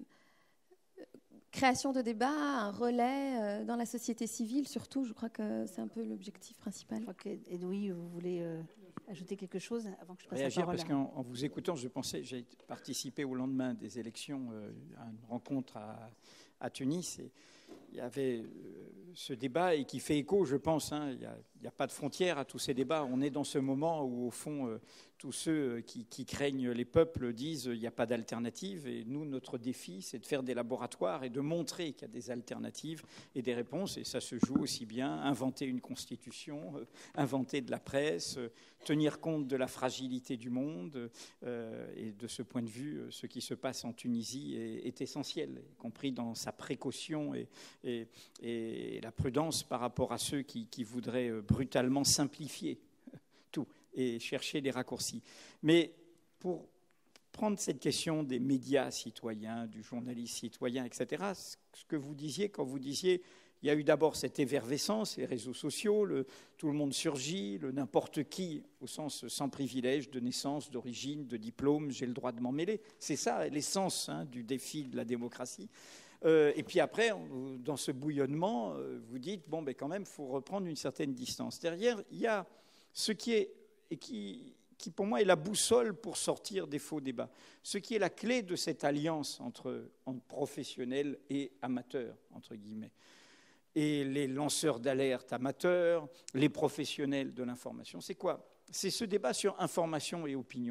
Création de débats, un relais euh, dans la société civile, surtout, je crois que c'est un peu l'objectif principal. Ok, Edoui, vous voulez euh, ajouter quelque chose avant que je passe Réagir, la parole? Parce qu'en en vous écoutant, je pensais, j'ai participé au lendemain des élections euh, à une rencontre à, à Tunis, et il y avait euh, ce débat et qui fait écho, je pense, hein, il n'y a, a pas de frontière à tous ces débats. On est dans ce moment où, au fond, euh, tous ceux qui, qui craignent les peuples disent qu'il n'y a pas d'alternative. Et nous, notre défi, c'est de faire des laboratoires et de montrer qu'il y a des alternatives et des réponses. Et ça se joue aussi bien, inventer une constitution, euh, inventer de la presse, euh, tenir compte de la fragilité du monde. Euh, et de ce point de vue, ce qui se passe en Tunisie est, est essentiel, y compris dans sa précaution et, et, et la prudence par rapport à ceux qui, qui voudraient brutalement simplifier tout et chercher des raccourcis. Mais pour prendre cette question des médias citoyens, du journalisme citoyen, et cetera, ce que vous disiez quand vous disiez il y a eu d'abord cette effervescence, les réseaux sociaux, le, tout le monde surgit, le n'importe qui, au sens sans privilège, de naissance, d'origine, de diplôme, j'ai le droit de m'en mêler. C'est ça l'essence hein, du défi de la démocratie. Euh, et puis après, dans ce bouillonnement, euh, vous dites, bon, ben quand même, il faut reprendre une certaine distance. Derrière, il y a ce qui est, et qui, qui pour moi est la boussole pour sortir des faux débats, ce qui est la clé de cette alliance entre, entre professionnels et amateurs, entre guillemets. Et les lanceurs d'alerte amateurs, les professionnels de l'information. C'est quoi? C'est ce débat sur information et opinion.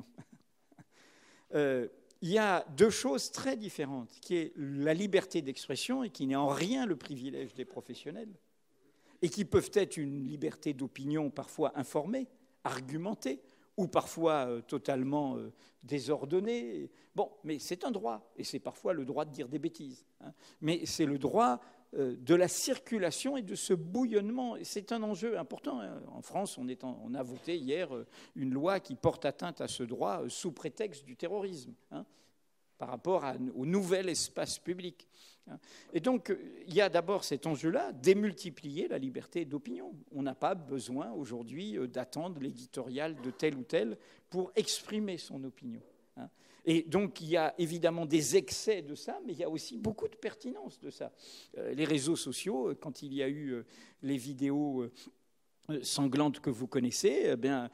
euh, il y a deux choses très différentes, qui est la liberté d'expression et qui n'est en rien le privilège des professionnels, et qui peuvent être une liberté d'opinion parfois informée, argumentée, ou parfois euh, totalement euh, désordonnée. Bon, mais c'est un droit, et c'est parfois le droit de dire des bêtises. Hein. Mais c'est le droit euh, de la circulation et de ce bouillonnement. Et c'est un enjeu important. Hein. En France, on, est en, on a voté hier euh, une loi qui porte atteinte à ce droit euh, sous prétexte du terrorisme, hein, par rapport à, au nouvel espace public. Et donc, il y a d'abord cet enjeu-là, démultiplier la liberté d'opinion. On n'a pas besoin aujourd'hui d'attendre l'éditorial de tel ou tel pour exprimer son opinion. Et donc, il y a évidemment des excès de ça, mais il y a aussi beaucoup de pertinence de ça. Les réseaux sociaux, quand il y a eu les vidéos sanglantes que vous connaissez, eh bien...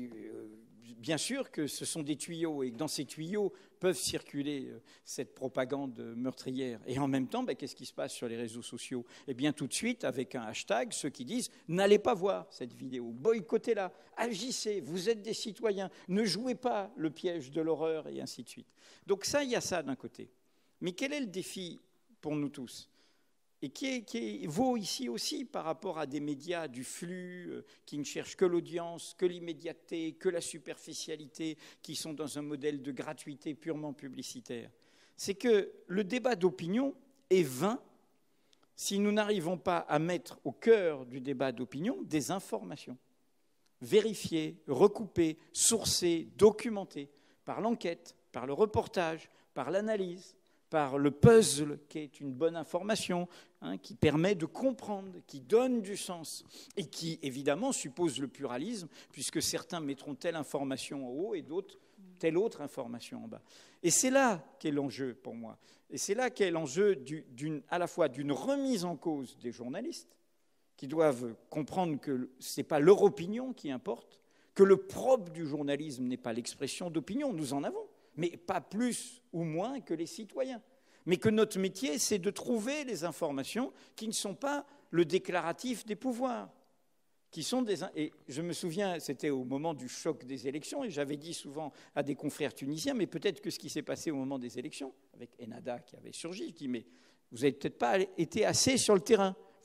Bien sûr que ce sont des tuyaux et que dans ces tuyaux peuvent circuler cette propagande meurtrière. Et en même temps, ben, qu'est-ce qui se passe sur les réseaux sociaux? Eh bien, tout de suite, avec un hashtag, ceux qui disent « N'allez pas voir cette vidéo, boycottez-la, agissez, vous êtes des citoyens, ne jouez pas le piège de l'horreur » et ainsi de suite. Donc ça, il y a ça d'un côté. Mais quel est le défi pour nous tous ? Et qui, est, qui est, vaut ici aussi par rapport à des médias du flux euh, qui ne cherchent que l'audience, que l'immédiateté, que la superficialité, qui sont dans un modèle de gratuité purement publicitaire. C'est que le débat d'opinion est vain si nous n'arrivons pas à mettre au cœur du débat d'opinion des informations vérifiées, recoupées, sourcées, documentées par l'enquête, par le reportage, par l'analyse, par le puzzle qui est une bonne information, hein, qui permet de comprendre, qui donne du sens et qui, évidemment, suppose le pluralisme, puisque certains mettront telle information en haut et d'autres telle autre information en bas. Et c'est là qu'est l'enjeu pour moi. Et c'est là qu'est l'enjeu du, d'une, à la fois d'une remise en cause des journalistes, qui doivent comprendre que ce n'est pas leur opinion qui importe, que le propre du journalisme n'est pas l'expression d'opinion, nous en avons, mais pas plus ou moins que les citoyens. Mais que notre métier, c'est de trouver les informations qui ne sont pas le déclaratif des pouvoirs, qui sont des... Et je me souviens, c'était au moment du choc des élections, et j'avais dit souvent à des confrères tunisiens, mais peut-être que ce qui s'est passé au moment des élections, avec Ennahda qui avait surgi, je dis, mais vous n'avez peut-être pas été assez sur le terrain.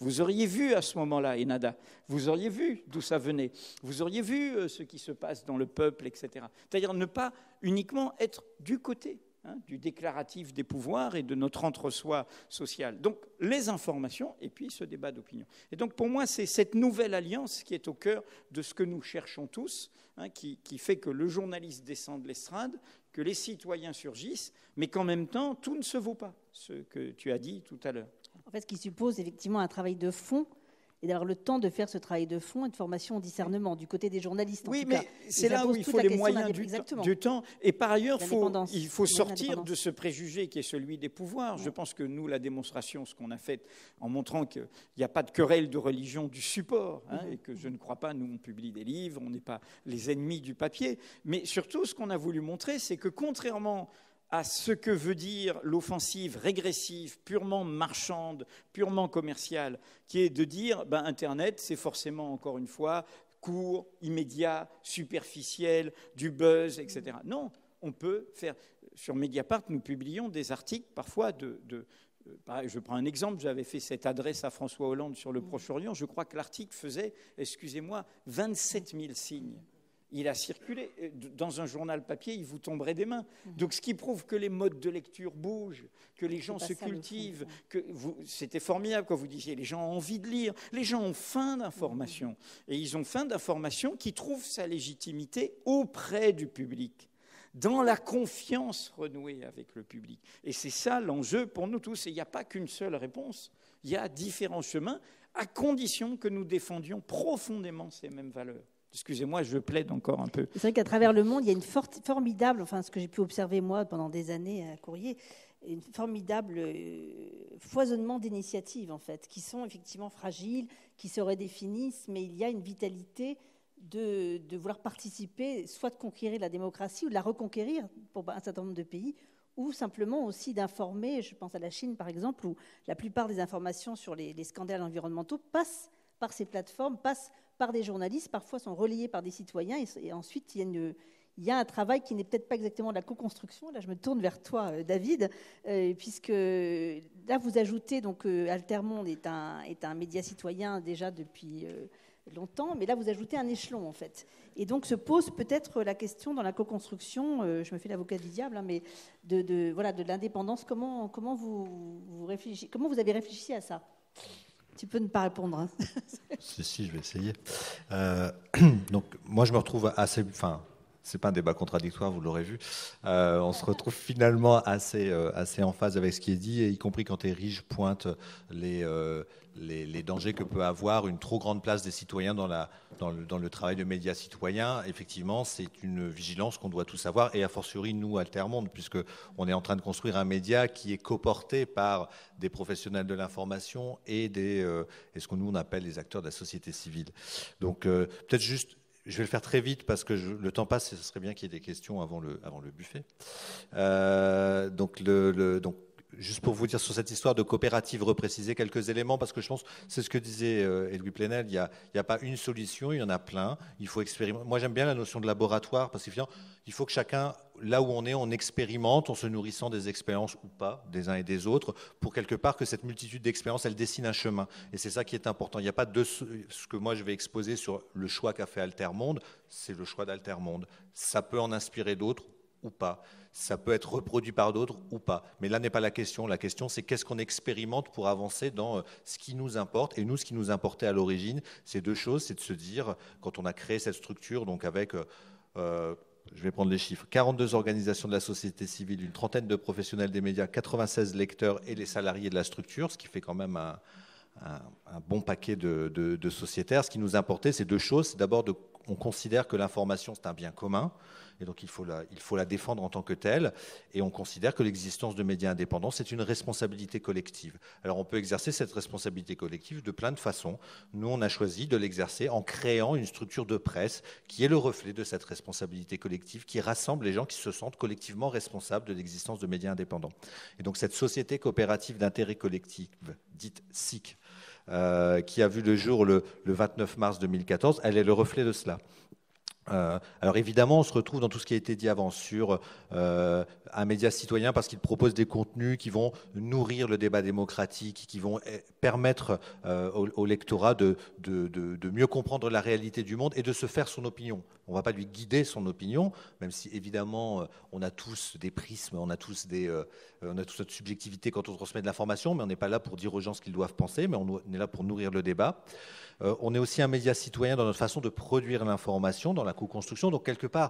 Vous auriez vu à ce moment-là, Enada, vous auriez vu d'où ça venait, vous auriez vu euh, ce qui se passe dans le peuple, et cetera. C'est-à-dire ne pas uniquement être du côté hein, du déclaratif des pouvoirs et de notre entre-soi social. Donc les informations et puis ce débat d'opinion. Et donc pour moi, c'est cette nouvelle alliance qui est au cœur de ce que nous cherchons tous, hein, qui, qui fait que le journaliste descend de l'estrade, que les citoyens surgissent, mais qu'en même temps, tout ne se vaut pas, ce que tu as dit tout à l'heure. En fait, ce qui suppose effectivement un travail de fond et d'avoir le temps de faire ce travail de fond et de formation au discernement du côté des journalistes. En oui, tout mais cas. c'est là où il faut les moyens du, du temps. Et par ailleurs, faut, il faut les sortir de ce préjugé qui est celui des pouvoirs. Ouais. Je pense que nous, la démonstration, ce qu'on a fait en montrant qu'il n'y a pas de querelle de religion du support, hein, mmh. et que je ne crois pas, nous, on publie des livres, on n'est pas les ennemis du papier. Mais surtout, ce qu'on a voulu montrer, c'est que contrairement à ce que veut dire l'offensive régressive, purement marchande, purement commerciale, qui est de dire ben, Internet, c'est forcément, encore une fois, court, immédiat, superficiel, du buzz, et cetera. Non, on peut faire... Sur Mediapart, nous publions des articles parfois de... de je prends un exemple, j'avais fait cette adresse à François Hollande sur le Proche-Orient, je crois que l'article faisait, excusez-moi, vingt-sept mille signes. Il a circulé. Dans un journal papier, il vous tomberait des mains. Donc, ce qui prouve que les modes de lecture bougent, que les gens se cultivent, que vous, c'était formidable quand vous disiez les gens ont envie de lire, les gens ont faim d'informations. Et ils ont faim d'informations qui trouvent sa légitimité auprès du public, dans la confiance renouée avec le public. Et c'est ça l'enjeu pour nous tous. Et il n'y a pas qu'une seule réponse. Il y a différents chemins, à condition que nous défendions profondément ces mêmes valeurs. Excusez-moi, je plaide encore un peu. C'est vrai qu'à travers le monde, il y a une forte, formidable, enfin ce que j'ai pu observer moi pendant des années à Courrier, une formidable euh, foisonnement d'initiatives en fait, qui sont effectivement fragiles, qui se redéfinissent, mais il y a une vitalité de, de vouloir participer, soit de conquérir la démocratie ou de la reconquérir pour un certain nombre de pays, ou simplement aussi d'informer. Je pense à la Chine par exemple, où la plupart des informations sur les, les scandales environnementaux passent par ces plateformes, passent par des journalistes, parfois sont relayés par des citoyens, et, et ensuite il y, a une, il y a un travail qui n'est peut-être pas exactement de la co-construction. Là, je me tourne vers toi, euh, David, euh, puisque là, vous ajoutez, donc euh, Altermonde est un, est un média citoyen déjà depuis euh, longtemps, mais là, vous ajoutez un échelon, en fait. Et donc, se pose peut-être la question dans la co-construction, euh, je me fais l'avocat du diable, hein, mais de, de, voilà, de l'indépendance. Comment, comment, vous, vous réfléchissez, comment vous avez réfléchi à ça ? Tu peux ne pas répondre. Hein. Si, si, je vais essayer. Euh, donc, moi, je me retrouve assez... Enfin, c'est pas un débat contradictoire, vous l'aurez vu. Euh, on se retrouve finalement assez, euh, assez en phase avec ce qui est dit, et y compris quand Erige pointe les, euh, les, les dangers que peut avoir une trop grande place des citoyens dans, la, dans, le, dans le travail de médias citoyens. Effectivement, c'est une vigilance qu'on doit tous avoir, et a fortiori, nous, Altermonde, puisqu'on est en train de construire un média qui est coporté par des professionnels de l'information et, des, euh, et ce que nous, on appelle les acteurs de la société civile. Donc, euh, peut-être juste... Je vais le faire très vite parce que je, le temps passe et ce serait bien qu'il y ait des questions avant le, avant le buffet. Euh, donc, le, le, donc, juste pour vous dire sur cette histoire de coopérative, repréciser quelques éléments parce que je pense, c'est ce que disait euh, Edoui Plenel, il n'y a, il y a pas une solution, il y en a plein. Il faut expérimenter. Moi, j'aime bien la notion de laboratoire parce qu'il faut que chacun, là où on est, on expérimente en se nourrissant des expériences ou pas, des uns et des autres, pour quelque part que cette multitude d'expériences, elle dessine un chemin. Et c'est ça qui est important. Il n'y a pas de ce que moi je vais exposer sur le choix qu'a fait Altermonde, c'est le choix d'Altermonde. Ça peut en inspirer d'autres ou pas. Ça peut être reproduit par d'autres ou pas. Mais là n'est pas la question. La question, c'est qu'est-ce qu'on expérimente pour avancer dans ce qui nous importe. Et nous, ce qui nous importait à l'origine, c'est deux choses. C'est de se dire, quand on a créé cette structure, donc avec... Euh, je vais prendre les chiffres, quarante-deux organisations de la société civile, une trentaine de professionnels des médias, quatre-vingt-seize lecteurs et les salariés de la structure, ce qui fait quand même un, un, un bon paquet de, de, de sociétaires. Ce qui nous importait, c'est deux choses. C'est d'abord, de, on considère que l'information, c'est un bien commun, et donc il faut, la, il faut la défendre en tant que telle, et on considère que l'existence de médias indépendants, c'est une responsabilité collective. Alors on peut exercer cette responsabilité collective de plein de façons. Nous, on a choisi de l'exercer en créant une structure de presse qui est le reflet de cette responsabilité collective, qui rassemble les gens qui se sentent collectivement responsables de l'existence de médias indépendants. Et donc cette société coopérative d'intérêt collectif, dite S I C, euh, qui a vu le jour le, le vingt-neuf mars deux mille quatorze, elle est le reflet de cela. Euh, alors évidemment, on se retrouve dans tout ce qui a été dit avant sur euh, un média citoyen parce qu'il propose des contenus qui vont nourrir le débat démocratique, qui vont permettre euh, au, au lectorat de, de, de, de mieux comprendre la réalité du monde et de se faire son opinion. On ne va pas lui guider son opinion, même si évidemment on a tous des prismes, on a tous, des, euh, on a tous notre subjectivité quand on transmet de l'information, mais on n'est pas là pour dire aux gens ce qu'ils doivent penser, mais on est là pour nourrir le débat. Euh, on est aussi un média citoyen dans notre façon de produire l'information, dans la co-construction. Donc, quelque part,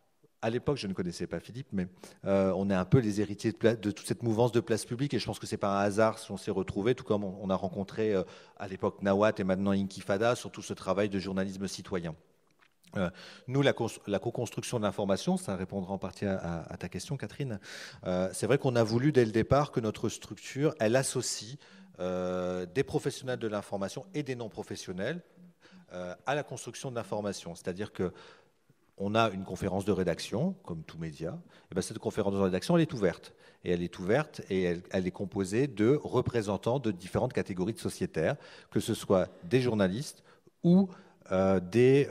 à l'époque, je ne connaissais pas Philippe, mais euh, on est un peu les héritiers de, de toute cette mouvance de place publique. Et je pense que ce n'est pas un hasard si on s'est retrouvés, tout comme on, on a rencontré euh, à l'époque Nawat et maintenant Inkifada sur tout ce travail de journalisme citoyen. Euh, nous, la, la co-construction de l'information, ça répondra en partie à, à, à ta question, Catherine. Euh, c'est vrai qu'on a voulu dès le départ que notre structure, elle associe Euh, des professionnels de l'information et des non-professionnels euh, à la construction de l'information. C'est-à-dire qu'on a une conférence de rédaction, comme tout média, et bien cette conférence de rédaction, elle est ouverte. Et elle est ouverte et elle, elle est composée de représentants de différentes catégories de sociétaires, que ce soit des journalistes ou Euh, des,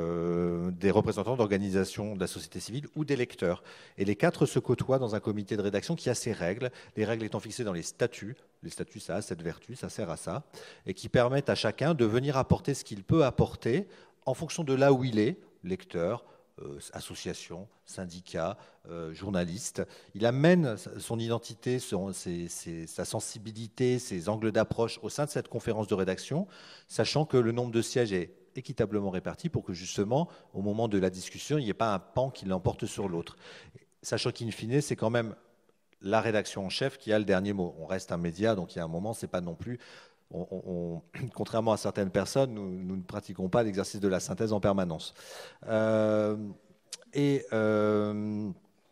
euh, des représentants d'organisations de la société civile ou des lecteurs. Et les quatre se côtoient dans un comité de rédaction qui a ses règles, les règles étant fixées dans les statuts. Les statuts, ça a cette vertu, ça sert à ça, et qui permettent à chacun de venir apporter ce qu'il peut apporter en fonction de là où il est, lecteur, euh, association, syndicat, euh, journaliste. Il amène son identité, son, ses, ses, sa sensibilité, ses angles d'approche au sein de cette conférence de rédaction, sachant que le nombre de sièges est équitablement répartis pour que justement, au moment de la discussion, il n'y ait pas un pan qui l'emporte sur l'autre. Sachant qu'in fine, c'est quand même la rédaction en chef qui a le dernier mot. On reste un média, donc il y a un moment, c'est pas non plus... On, on, on, contrairement à certaines personnes, nous, nous ne pratiquons pas l'exercice de la synthèse en permanence. Euh, et... Euh,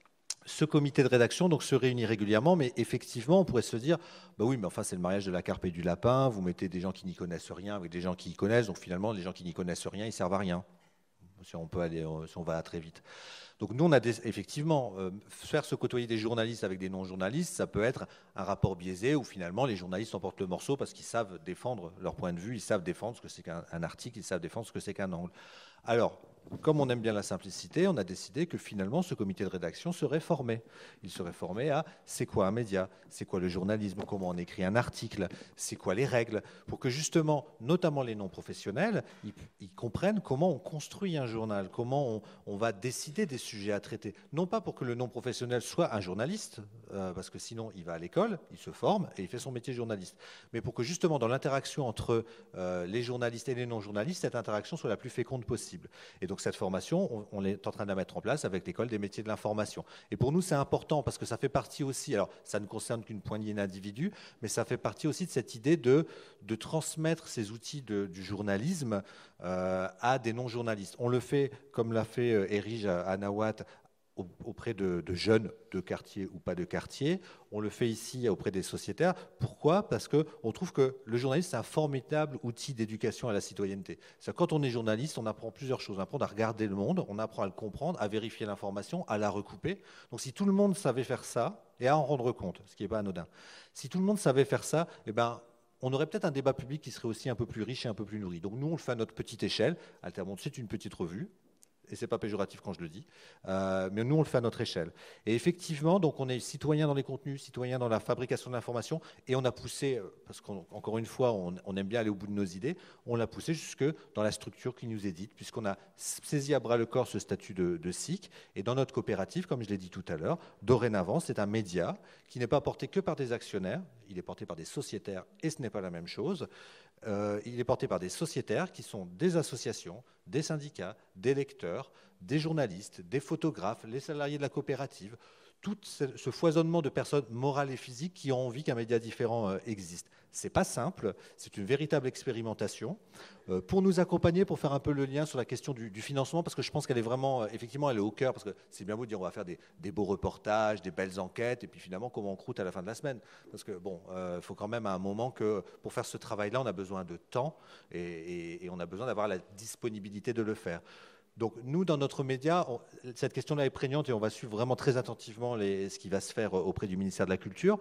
Ce comité de rédaction donc, se réunit régulièrement, mais effectivement, on pourrait se dire, bah oui, mais enfin, c'est le mariage de la carpe et du lapin, vous mettez des gens qui n'y connaissent rien avec des gens qui y connaissent, donc finalement, les gens qui n'y connaissent rien, ils servent à rien, si on peut aller, si on va très vite. Donc nous, on a des, effectivement, euh, faire se côtoyer des journalistes avec des non-journalistes, ça peut être un rapport biaisé où finalement les journalistes emportent le morceau parce qu'ils savent défendre leur point de vue, ils savent défendre ce que c'est qu'un article, ils savent défendre ce que c'est qu'un angle. Alors, comme on aime bien la simplicité, on a décidé que finalement ce comité de rédaction serait formé. Il serait formé à c'est quoi un média, c'est quoi le journalisme, comment on écrit un article, c'est quoi les règles, pour que justement, notamment les non-professionnels, ils, ils comprennent comment on construit un journal, comment on, on va décider des sujets à traiter. Non pas pour que le non-professionnel soit un journaliste, euh, parce que sinon il va à l'école, il se forme et il fait son métier de journaliste, mais pour que justement dans l'interaction entre euh, les journalistes et les non-journalistes, cette interaction soit la plus féconde possible. Et donc cette formation, on, on est en train de la mettre en place avec l'école des métiers de l'information. Et pour nous, c'est important parce que ça fait partie aussi, alors ça ne concerne qu'une poignée d'individus, mais ça fait partie aussi de cette idée de, de transmettre ces outils de, du journalisme euh, à des non-journalistes. On le fait, comme l'a fait euh, Erige à, à Nawat, auprès de, de jeunes de quartier ou pas de quartier. On le fait ici auprès des sociétaires. Pourquoi ? Parce qu'on trouve que le journaliste, c'est un formidable outil d'éducation à la citoyenneté. C'est-à-dire, quand on est journaliste, on apprend plusieurs choses. On apprend à regarder le monde, on apprend à le comprendre, à vérifier l'information, à la recouper. Donc si tout le monde savait faire ça, et à en rendre compte, ce qui n'est pas anodin, si tout le monde savait faire ça, eh ben, on aurait peut-être un débat public qui serait aussi un peu plus riche et un peu plus nourri. Donc nous, on le fait à notre petite échelle. Altermonde, c'est une petite revue. Et ce n'est pas péjoratif quand je le dis, euh, mais nous, on le fait à notre échelle. Et effectivement, donc, on est citoyen dans les contenus, citoyen dans la fabrication de l'information, et on a poussé, parce qu'encore une fois, on, on aime bien aller au bout de nos idées, on l'a poussé jusque dans la structure qui nous est dite, puisqu'on a saisi à bras le corps ce statut de, de S I C, et dans notre coopérative, comme je l'ai dit tout à l'heure, dorénavant, c'est un média qui n'est pas porté que par des actionnaires, il est porté par des sociétaires, et ce n'est pas la même chose. Euh, il est porté par des sociétaires qui sont des associations, des syndicats, des lecteurs, des journalistes, des photographes, les salariés de la coopérative, tout ce, ce foisonnement de personnes morales et physiques qui ont envie qu'un média différent euh, existe. C'est pas simple, c'est une véritable expérimentation. Euh, pour nous accompagner, pour faire un peu le lien sur la question du, du financement, parce que je pense qu'elle est vraiment, euh, effectivement, elle est au cœur, parce que c'est bien beau de dire on va faire des, des beaux reportages, des belles enquêtes, et puis finalement, comment on croûte à la fin de la semaine. Parce que bon, il euh, faut quand même à un moment que pour faire ce travail-là, on a besoin de temps, et, et, et on a besoin d'avoir la disponibilité de le faire. Donc nous, dans notre média, on, cette question-là est prégnante et on va suivre vraiment très attentivement les, ce qui va se faire auprès du ministère de la Culture.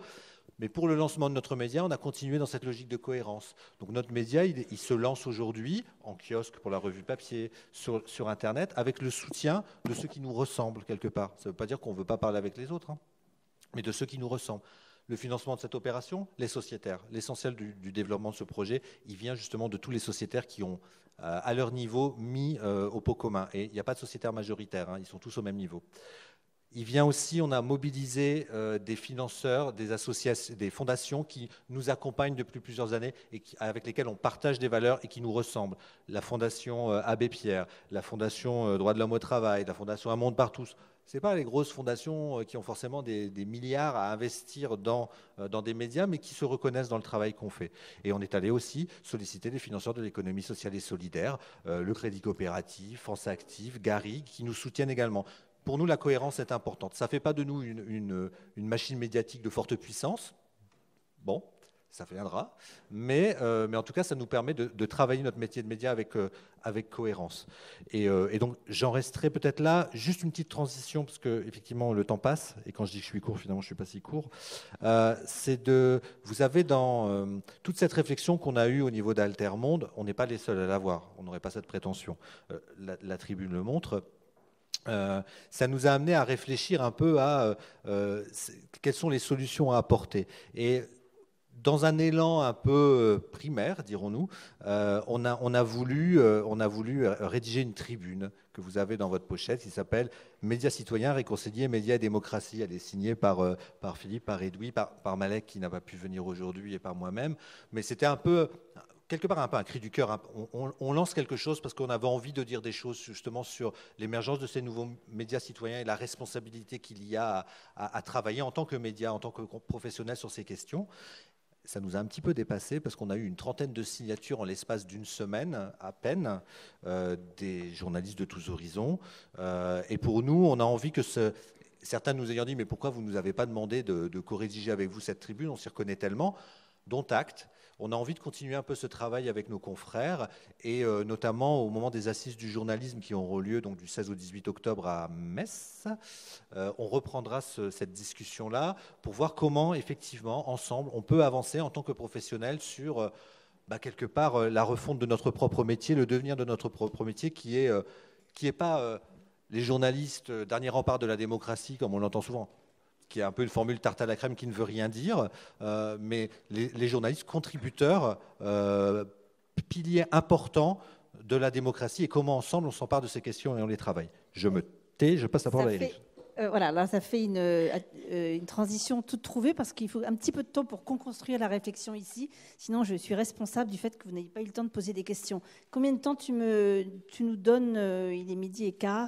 Mais pour le lancement de notre média, on a continué dans cette logique de cohérence. Donc notre média, il, il se lance aujourd'hui en kiosque pour la revue papier, sur, sur Internet, avec le soutien de ceux qui nous ressemblent quelque part. Ça ne veut pas dire qu'on ne veut pas parler avec les autres, hein, mais de ceux qui nous ressemblent. Le financement de cette opération, les sociétaires. L'essentiel du, du développement de ce projet, il vient justement de tous les sociétaires qui ont, euh, à leur niveau, mis euh, au pot commun. Et il n'y a pas de sociétaires majoritaires, hein, ils sont tous au même niveau. Il vient aussi, on a mobilisé euh, des financeurs, des associations, des fondations qui nous accompagnent depuis plusieurs années et qui, avec lesquelles on partage des valeurs et qui nous ressemblent. La Fondation euh, Abbé Pierre, la Fondation euh, Droits de l'homme au travail, la Fondation Un monde par tous. Ce n'est pas les grosses fondations euh, qui ont forcément des, des milliards à investir dans, euh, dans des médias, mais qui se reconnaissent dans le travail qu'on fait. Et on est allé aussi solliciter des financeurs de l'économie sociale et solidaire, euh, le Crédit Coopératif, France Active, Gary, qui nous soutiennent également. Pour nous, la cohérence est importante. Ça ne fait pas de nous une, une, une machine médiatique de forte puissance. Bon, ça viendra. Mais, euh, mais en tout cas, ça nous permet de, de travailler notre métier de média avec, euh, avec cohérence. Et, euh, et donc, j'en resterai peut-être là. Juste une petite transition, parce qu'effectivement, le temps passe. Et quand je dis que je suis court, finalement, je ne suis pas si court. Euh, c'est de, vous avez dans euh, toute cette réflexion qu'on a eue au niveau d'Altermonde, on n'est pas les seuls à l'avoir. On n'aurait pas cette prétention. Euh, la, la tribune le montre. Euh, ça nous a amené à réfléchir un peu à euh, quelles sont les solutions à apporter. Et dans un élan un peu primaire, dirons-nous, euh, on, a, on, a voulu, euh, on a voulu rédiger une tribune que vous avez dans votre pochette qui s'appelle « Médias citoyens réconciliés, médias et démocratie ». Elle est signée par, euh, par Philippe, par Edoui, par, par Malek qui n'a pas pu venir aujourd'hui et par moi-même. Mais c'était un peu... quelque part un peu un cri du cœur. On, on, on lance quelque chose parce qu'on avait envie de dire des choses justement sur l'émergence de ces nouveaux médias citoyens et la responsabilité qu'il y a à, à, à travailler en tant que média, en tant que professionnel sur ces questions. Ça nous a un petit peu dépassé parce qu'on a eu une trentaine de signatures en l'espace d'une semaine à peine, euh, des journalistes de tous horizons. Euh, et pour nous, on a envie que ce... Certains nous ayant dit « mais pourquoi vous ne nous avez pas demandé de, de co-rédiger avec vous cette tribune ?» On s'y reconnaît tellement, dont acte. On a envie de continuer un peu ce travail avec nos confrères et euh, notamment au moment des assises du journalisme qui auront lieu donc, du seize au dix-huit octobre à Metz. Euh, on reprendra ce, cette discussion-là pour voir comment, effectivement, ensemble, on peut avancer en tant que professionnels sur, euh, bah, quelque part, euh, la refonte de notre propre métier, le devenir de notre propre métier qui est, euh, qui est pas euh, les journalistes, euh, dernier rempart de la démocratie, comme on l'entend souvent, qui est un peu une formule tarte à la crème qui ne veut rien dire, euh, mais les, les journalistes contributeurs, euh, piliers importants de la démocratie et comment ensemble on s'empare de ces questions et on les travaille. Je me tais, je passe la parole à Eric. Euh, voilà, là ça fait une, euh, une transition toute trouvée parce qu'il faut un petit peu de temps pour construire la réflexion ici. Sinon, je suis responsable du fait que vous n'ayez pas eu le temps de poser des questions. Combien de temps tu, me, tu nous donnes euh, il est midi et quart.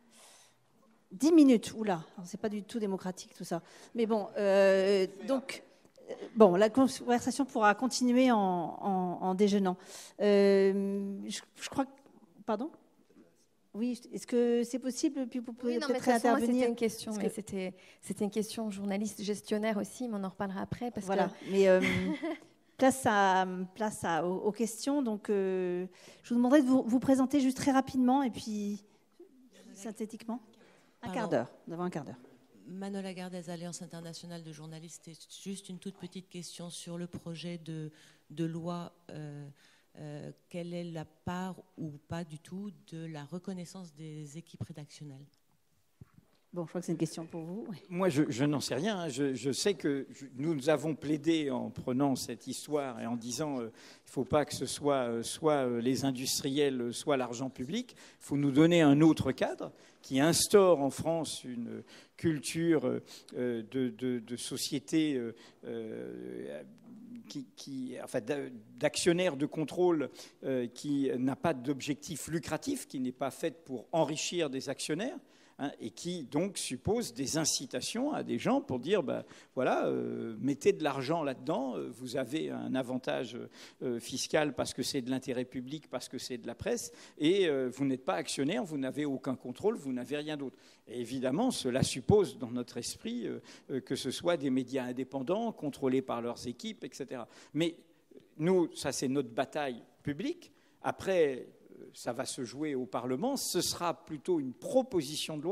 Dix minutes, oula, c'est pas du tout démocratique tout ça. Mais bon, euh, donc, euh, bon, la conversation pourra continuer en, en, en déjeunant. Euh, je, je crois que, pardon. Oui, est-ce que c'est possible? Puis vous pouvez oui, peut-être intervenir. C'était une question, mais que... c'était, c'était une question journaliste gestionnaire aussi, mais on en reparlera après. Parce voilà, que... mais euh, place, à, place à, aux, aux questions. Donc, euh, je vous demanderai de vous, vous présenter juste très rapidement et puis synthétiquement. Un quart d'heure, nous avons un quart d'heure. Manon Lagarde des Alliances internationales de journalistes, c'est juste une toute petite question sur le projet de, de loi. Euh, euh, quelle est la part ou pas du tout de la reconnaissance des équipes rédactionnelles? Bon, je crois que c'est une question pour vous. Moi, je, je n'en sais rien. Je, je sais que je, nous avons plaidé en prenant cette histoire et en disant euh, il ne faut pas que ce soit euh, soit euh, les industriels, soit l'argent public. Il faut nous donner un autre cadre qui instaure en France une culture euh, de, de, de société euh, euh, qui, qui, enfin, d'actionnaires de contrôle euh, qui n'a pas d'objectif lucratif, qui n'est pas faite pour enrichir des actionnaires. Hein, et qui donc suppose des incitations à des gens pour dire ben, voilà, euh, mettez de l'argent là-dedans, euh, vous avez un avantage euh, fiscal parce que c'est de l'intérêt public, parce que c'est de la presse, et euh, vous n'êtes pas actionnaire, vous n'avez aucun contrôle, vous n'avez rien d'autre. Et évidemment, cela suppose dans notre esprit euh, euh, que ce soit des médias indépendants, contrôlés par leurs équipes, et cetera. Mais nous, ça c'est notre bataille publique. Après, ça va se jouer au Parlement, ce sera plutôt une proposition de loi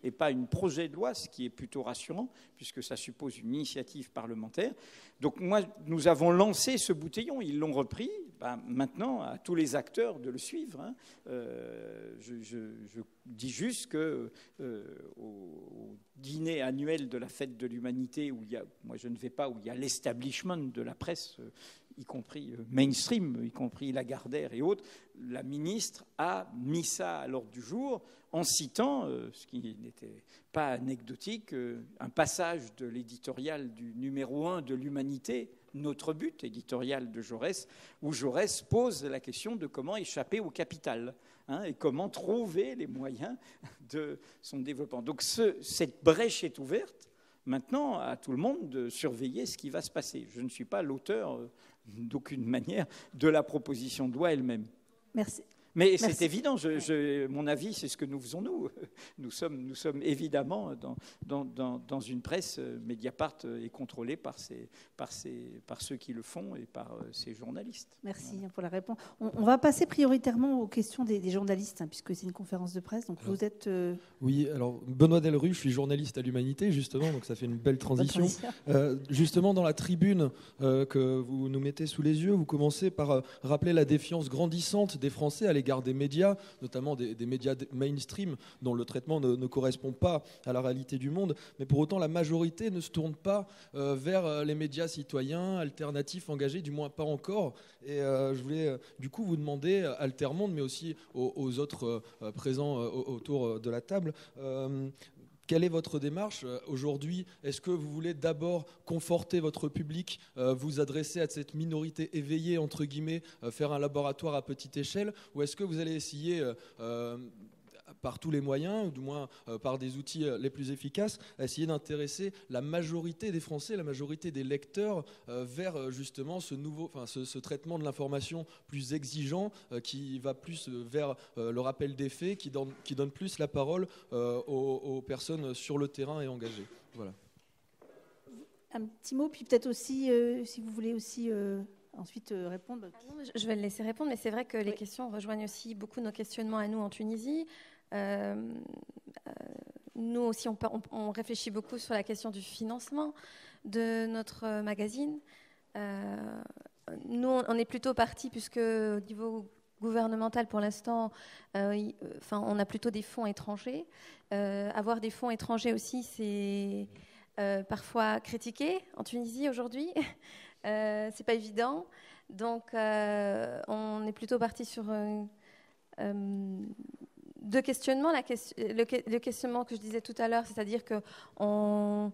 et pas un projet de loi, ce qui est plutôt rassurant, puisque ça suppose une initiative parlementaire. Donc moi, nous avons lancé ce bouteillon, ils l'ont repris. Ben, maintenant, à tous les acteurs de le suivre. Hein. Euh, je, je, je dis juste que euh, au, au dîner annuel de la Fête de l'Humanité, où il y a, moi je ne vais pas, où il y a l'establishment de la presse, euh, y compris euh, mainstream, y compris Lagardère et autres, la ministre a mis ça à l'ordre du jour en citant, euh, ce qui n'était pas anecdotique, euh, un passage de l'éditorial du numéro un de l'Humanité, Notre but, éditorial de Jaurès, où Jaurès pose la question de comment échapper au capital, hein, et comment trouver les moyens de son développement. Donc ce, cette brèche est ouverte. Maintenant, à tout le monde de surveiller ce qui va se passer. Je ne suis pas l'auteur, euh, d'aucune manière, de la proposition de loi elle-même. Merci. Mais c'est évident, je, je, mon avis, c'est ce que nous faisons, nous. Nous sommes, nous sommes évidemment dans, dans, dans, dans une presse. Mediapart est contrôlée par, ces, par, ces, par ceux qui le font et par ces journalistes. Merci voilà. pour la réponse. On, on va passer prioritairement aux questions des, des journalistes, hein, puisque c'est une conférence de presse. Donc alors, vous êtes... Euh... Oui, alors Benoît Delrue, je suis journaliste à l'Humanité, justement, donc ça fait une belle transition. transition. Euh, justement, dans la tribune euh, que vous nous mettez sous les yeux, vous commencez par euh, rappeler la défiance grandissante des Français à l'égard des médias, notamment des, des médias mainstream dont le traitement ne, ne correspond pas à la réalité du monde, mais pour autant la majorité ne se tourne pas euh, vers les médias citoyens, alternatifs, engagés, du moins pas encore. Et euh, je voulais euh, du coup vous demander, Altermonde, mais aussi aux, aux autres euh, présents euh, autour de la table, euh, quelle est votre démarche aujourd'hui? Est-ce que vous voulez d'abord conforter votre public, euh, vous adresser à cette minorité éveillée, entre guillemets, euh, faire un laboratoire à petite échelle, ou est-ce que vous allez essayer, euh, par tous les moyens, ou du moins euh, par des outils euh, les plus efficaces, à essayer d'intéresser la majorité des Français, la majorité des lecteurs euh, vers euh, justement ce, nouveau, enfin, ce, ce traitement de l'information plus exigeant, euh, qui va plus euh, vers euh, le rappel des faits, qui donne, qui donne plus la parole euh, aux, aux personnes sur le terrain et engagées. Voilà. Un petit mot, puis peut-être aussi, euh, si vous voulez aussi... Euh ensuite euh, répondre. Ah non, je vais le laisser répondre, mais c'est vrai que les oui. questions rejoignent aussi beaucoup nos questionnements à nous en Tunisie. Euh, euh, nous aussi, on, on, on réfléchit beaucoup sur la question du financement de notre magazine. Euh, nous, on est plutôt partis, puisque au niveau gouvernemental, pour l'instant, euh, il, enfin, on a plutôt des fonds étrangers. Euh, avoir des fonds étrangers aussi, c'est euh, parfois critiqué en Tunisie aujourd'hui. Euh, c'est pas évident, donc euh, on est plutôt parti sur euh, euh, deux questionnements. La question, le, le questionnement que je disais tout à l'heure, c'est-à-dire que on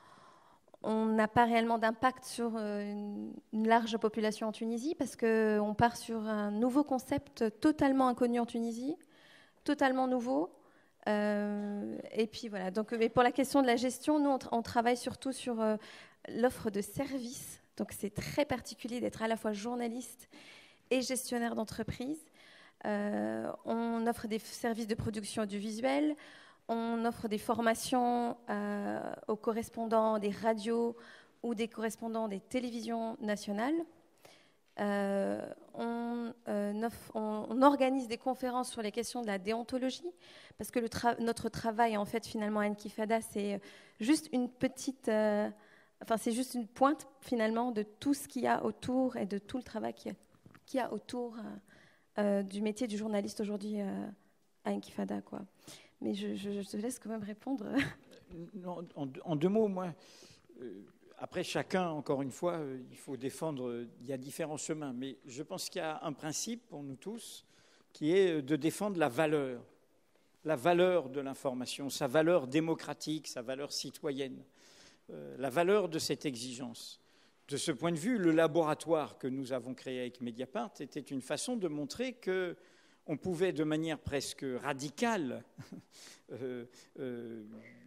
n'a pas réellement d'impact sur une, une large population en Tunisie, parce qu'on part sur un nouveau concept totalement inconnu en Tunisie, totalement nouveau. Euh, et puis voilà. Donc, mais pour la question de la gestion, nous on, on travaille surtout sur euh, l'offre de services. Donc c'est très particulier d'être à la fois journaliste et gestionnaire d'entreprise. Euh, on offre des services de production audiovisuelle, on offre des formations euh, aux correspondants des radios ou des correspondants des télévisions nationales. Euh, on, euh, offre, on, on organise des conférences sur les questions de la déontologie, parce que le tra- notre travail, en fait, finalement, à Intifada, c'est juste une petite... Euh, Enfin, c'est juste une pointe, finalement, de tout ce qu'il y a autour et de tout le travail qu'il y a, qu'il y a autour euh, du métier du journaliste aujourd'hui euh, à Intifada, quoi. Mais je, je, je te laisse quand même répondre. Non, en, en deux mots, moi, euh, après chacun, encore une fois, euh, il faut défendre, euh, il y a différents chemins, mais je pense qu'il y a un principe pour nous tous qui est de défendre la valeur, la valeur de l'information, sa valeur démocratique, sa valeur citoyenne. La valeur de cette exigence. De ce point de vue, le laboratoire que nous avons créé avec Mediapart était une façon de montrer qu'on pouvait, de manière presque radicale, euh, euh,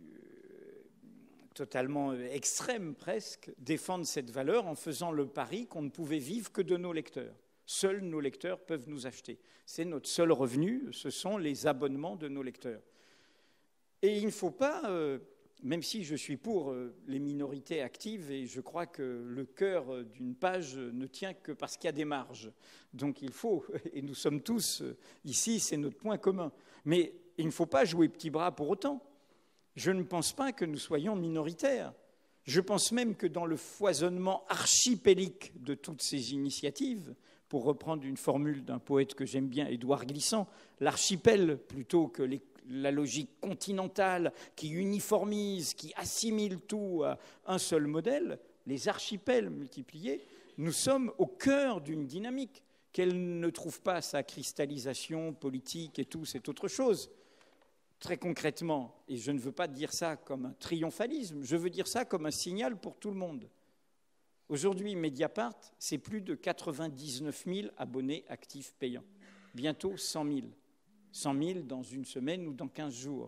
totalement extrême presque, défendre cette valeur en faisant le pari qu'on ne pouvait vivre que de nos lecteurs. Seuls nos lecteurs peuvent nous acheter. C'est notre seul revenu, ce sont les abonnements de nos lecteurs. Et il ne faut pas... Euh, Même si je suis pour les minorités actives, et je crois que le cœur d'une page ne tient que parce qu'il y a des marges. Donc il faut, et nous sommes tous ici, c'est notre point commun. Mais il ne faut pas jouer petit bras pour autant. Je ne pense pas que nous soyons minoritaires. Je pense même que dans le foisonnement archipélique de toutes ces initiatives, pour reprendre une formule d'un poète que j'aime bien, Édouard Glissant, l'archipel, plutôt que les, la logique continentale qui uniformise, qui assimile tout à un seul modèle, les archipels multipliés, nous sommes au cœur d'une dynamique. Qu'elle ne trouve pas sa cristallisation politique et tout, c'est autre chose. Très concrètement, et je ne veux pas dire ça comme un triomphalisme, je veux dire ça comme un signal pour tout le monde. Aujourd'hui, Mediapart, c'est plus de quatre-vingt-dix-neuf mille abonnés actifs payants. Bientôt cent mille. cent mille dans une semaine ou dans quinze jours.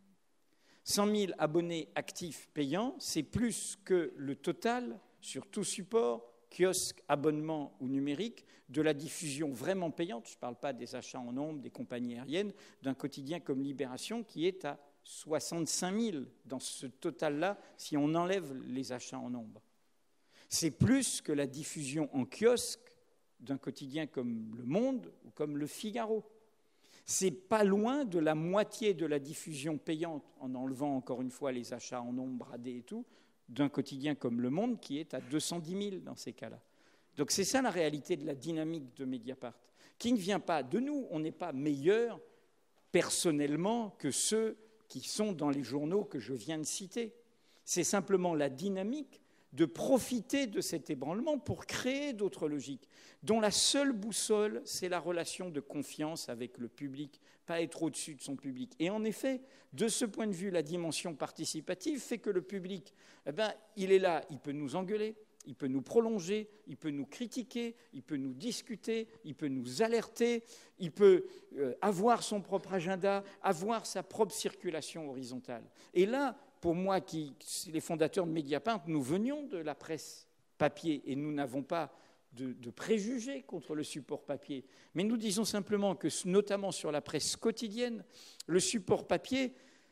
cent mille abonnés actifs payants, c'est plus que le total sur tout support, kiosque, abonnement ou numérique, de la diffusion vraiment payante, je ne parle pas des achats en nombre, des compagnies aériennes, d'un quotidien comme Libération qui est à soixante-cinq mille dans ce total-là, si on enlève les achats en nombre. C'est plus que la diffusion en kiosque d'un quotidien comme Le Monde ou comme Le Figaro. C'est pas loin de la moitié de la diffusion payante, en enlevant encore une fois les achats en nombre bradés et tout, d'un quotidien comme Le Monde qui est à deux cent dix mille dans ces cas-là. Donc c'est ça la réalité de la dynamique de Mediapart, qui ne vient pas de nous. On n'est pas meilleur personnellement que ceux qui sont dans les journaux que je viens de citer. C'est simplement la dynamique de profiter de cet ébranlement pour créer d'autres logiques, dont la seule boussole, c'est la relation de confiance avec le public, pas être au-dessus de son public. Et en effet, de ce point de vue, la dimension participative fait que le public, eh ben, il est là, il peut nous engueuler, il peut nous prolonger, il peut nous critiquer, il peut nous discuter, il peut nous alerter, il peut euh, avoir son propre agenda, avoir sa propre circulation horizontale. Et là, pour moi, qui, les fondateurs de Mediapart, nous venions de la presse papier et nous n'avons pas de, de préjugés contre le support papier. Mais nous disons simplement que, notamment sur la presse quotidienne, le support papier,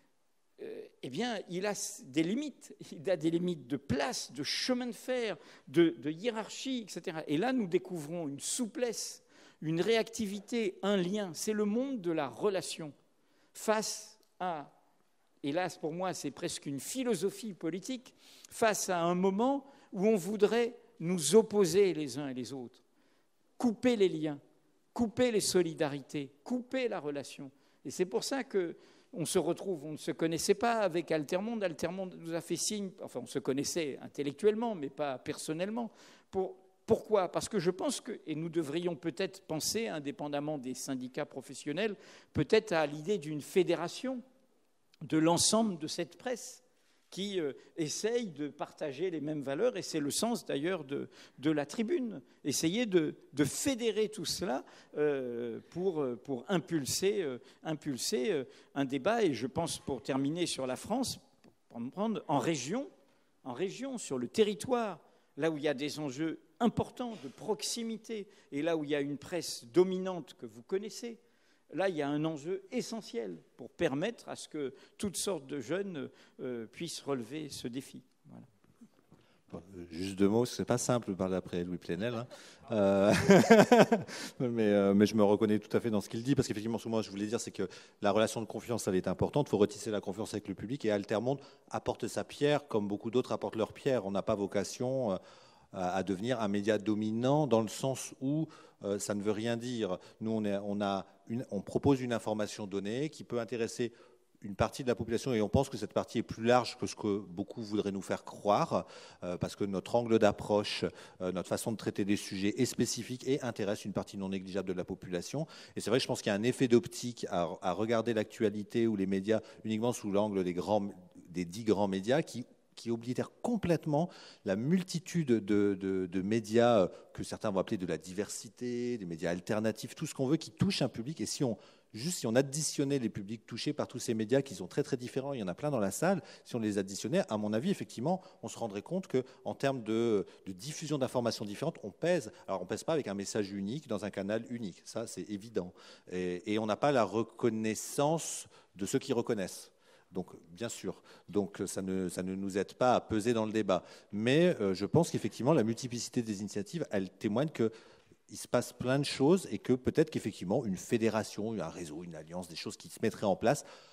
euh, eh bien, il a des limites. Il a des limites de place, de chemin de fer, de, de hiérarchie, et cetera. Et là, nous découvrons une souplesse, une réactivité, un lien. C'est le monde de la relation face à... Hélas, pour moi, c'est presque une philosophie politique face à un moment où on voudrait nous opposer les uns et les autres, couper les liens, couper les solidarités, couper la relation. Et c'est pour ça qu'on se retrouve, on ne se connaissait pas avec Altermonde. Altermonde nous a fait signe, enfin on se connaissait intellectuellement, mais pas personnellement. Pour, pourquoi ? Parce que je pense que, et nous devrions peut-être penser, indépendamment des syndicats professionnels, peut-être à l'idée d'une fédération de l'ensemble de cette presse qui euh, essaye de partager les mêmes valeurs, et c'est le sens d'ailleurs de, de la tribune, essayer de, de fédérer tout cela euh, pour, pour impulser, euh, impulser euh, un débat. Et je pense, pour terminer sur la France, pour me prendre en région, en région, sur le territoire, là où il y a des enjeux importants de proximité, et là où il y a une presse dominante que vous connaissez, là, il y a un enjeu essentiel pour permettre à ce que toutes sortes de jeunes euh, puissent relever ce défi. Voilà. Bon, juste deux mots, c'est pas simple de parler après Louis Plenel, hein. euh, mais, euh, mais je me reconnais tout à fait dans ce qu'il dit, parce qu'effectivement, moi, je voulais dire, c'est que la relation de confiance, elle est importante. Il faut retisser la confiance avec le public, et Altermonde apporte sa pierre, comme beaucoup d'autres apportent leur pierre. On n'a pas vocation euh, à devenir un média dominant dans le sens où euh, ça ne veut rien dire. Nous, on, est, on, a une, on propose une information donnée qui peut intéresser une partie de la population, et on pense que cette partie est plus large que ce que beaucoup voudraient nous faire croire, euh, parce que notre angle d'approche, euh, notre façon de traiter des sujets est spécifique et intéresse une partie non négligeable de la population. Et c'est vrai que je pense qu'il y a un effet d'optique à, à regarder l'actualité ou les médias uniquement sous l'angle des, grands, des dix grands médias qui qui oblitère complètement la multitude de, de, de médias que certains vont appeler de la diversité, des médias alternatifs, tout ce qu'on veut qui touche un public. Et si on, juste si on additionnait les publics touchés par tous ces médias qui sont très très différents, il y en a plein dans la salle, si on les additionnait, à mon avis, effectivement, on se rendrait compte qu'en termes de, de diffusion d'informations différentes, on pèse. Alors on ne pèse pas avec un message unique dans un canal unique, ça c'est évident. Et, et on n'a pas la reconnaissance de ceux qui reconnaissent. Donc, bien sûr, donc, ça, ne, ça ne nous aide pas à peser dans le débat. Mais euh, je pense qu'effectivement, la multiplicité des initiatives, elle témoigne qu'il se passe plein de choses et que peut-être qu'effectivement, une fédération, un réseau, une alliance, des choses qui se mettraient en place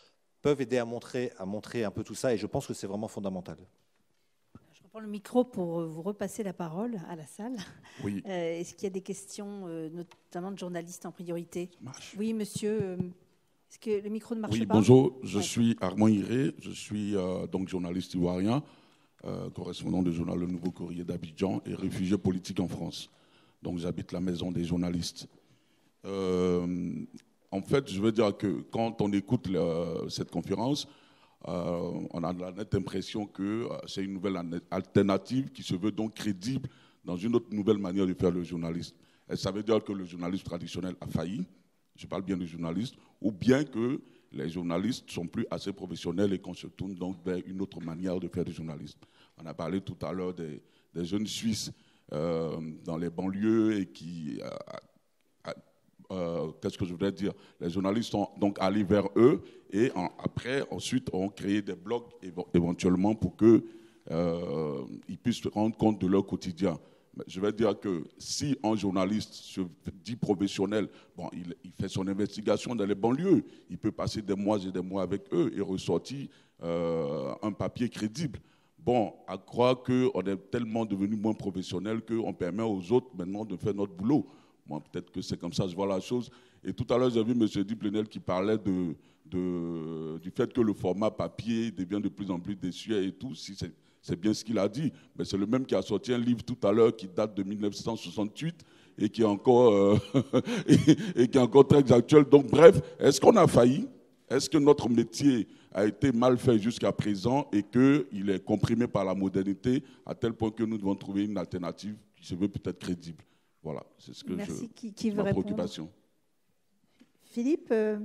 peuvent aider à montrer, à montrer un peu tout ça, et je pense que c'est vraiment fondamental. Je reprends le micro pour vous repasser la parole à la salle. Oui. Euh, est-ce qu'il y a des questions, euh, notamment de journalistes en priorité? Marche. Oui, monsieur. Euh, est-ce que le micro ne marche oui, pas? Bonjour, je ouais. suis Armand Hiré, je suis euh, donc journaliste ivoirien, euh, correspondant du journal Le Nouveau Courrier d'Abidjan et réfugié politique en France. Donc j'habite la maison des journalistes. Euh, en fait, je veux dire que quand on écoute le, cette conférence, euh, on a la nette impression que euh, c'est une nouvelle alternative qui se veut donc crédible dans une autre nouvelle manière de faire le journalisme. Et ça veut dire que le journalisme traditionnel a failli, je parle bien des journalistes, ou bien que les journalistes ne sont plus assez professionnels et qu'on se tourne donc vers une autre manière de faire du journalisme. On a parlé tout à l'heure des, des jeunes Suisses euh, dans les banlieues et qui... Euh, euh, qu'est-ce que je voudrais dire? Les journalistes sont donc allés vers eux et en, après, ensuite, ont créé des blogs éventuellement pour qu'ils euh, puissent se rendre compte de leur quotidien. Je vais dire que si un journaliste se dit professionnel, bon, il, il fait son investigation dans les banlieues, il peut passer des mois et des mois avec eux et ressortir euh, un papier crédible. Bon, à croire qu'on est tellement devenu moins professionnel qu'on permet aux autres maintenant de faire notre boulot. Moi, peut-être que c'est comme ça que je vois la chose. Et tout à l'heure, j'ai vu M. Duplenel qui parlait de, de, du fait que le format papier devient de plus en plus désuet et tout. Si c'est C'est bien ce qu'il a dit, mais c'est le même qui a sorti un livre tout à l'heure qui date de mille neuf cent soixante-huit et qui est encore, euh, et, et qui est encore très actuel. Donc bref, est-ce qu'on a failli? Est-ce que notre métier a été mal fait jusqu'à présent et qu'il est comprimé par la modernité à tel point que nous devons trouver une alternative qui se veut peut-être crédible? Voilà, c'est ce que Merci. je... Qui, qui veut ma répondre? préoccupation. Philippe euh...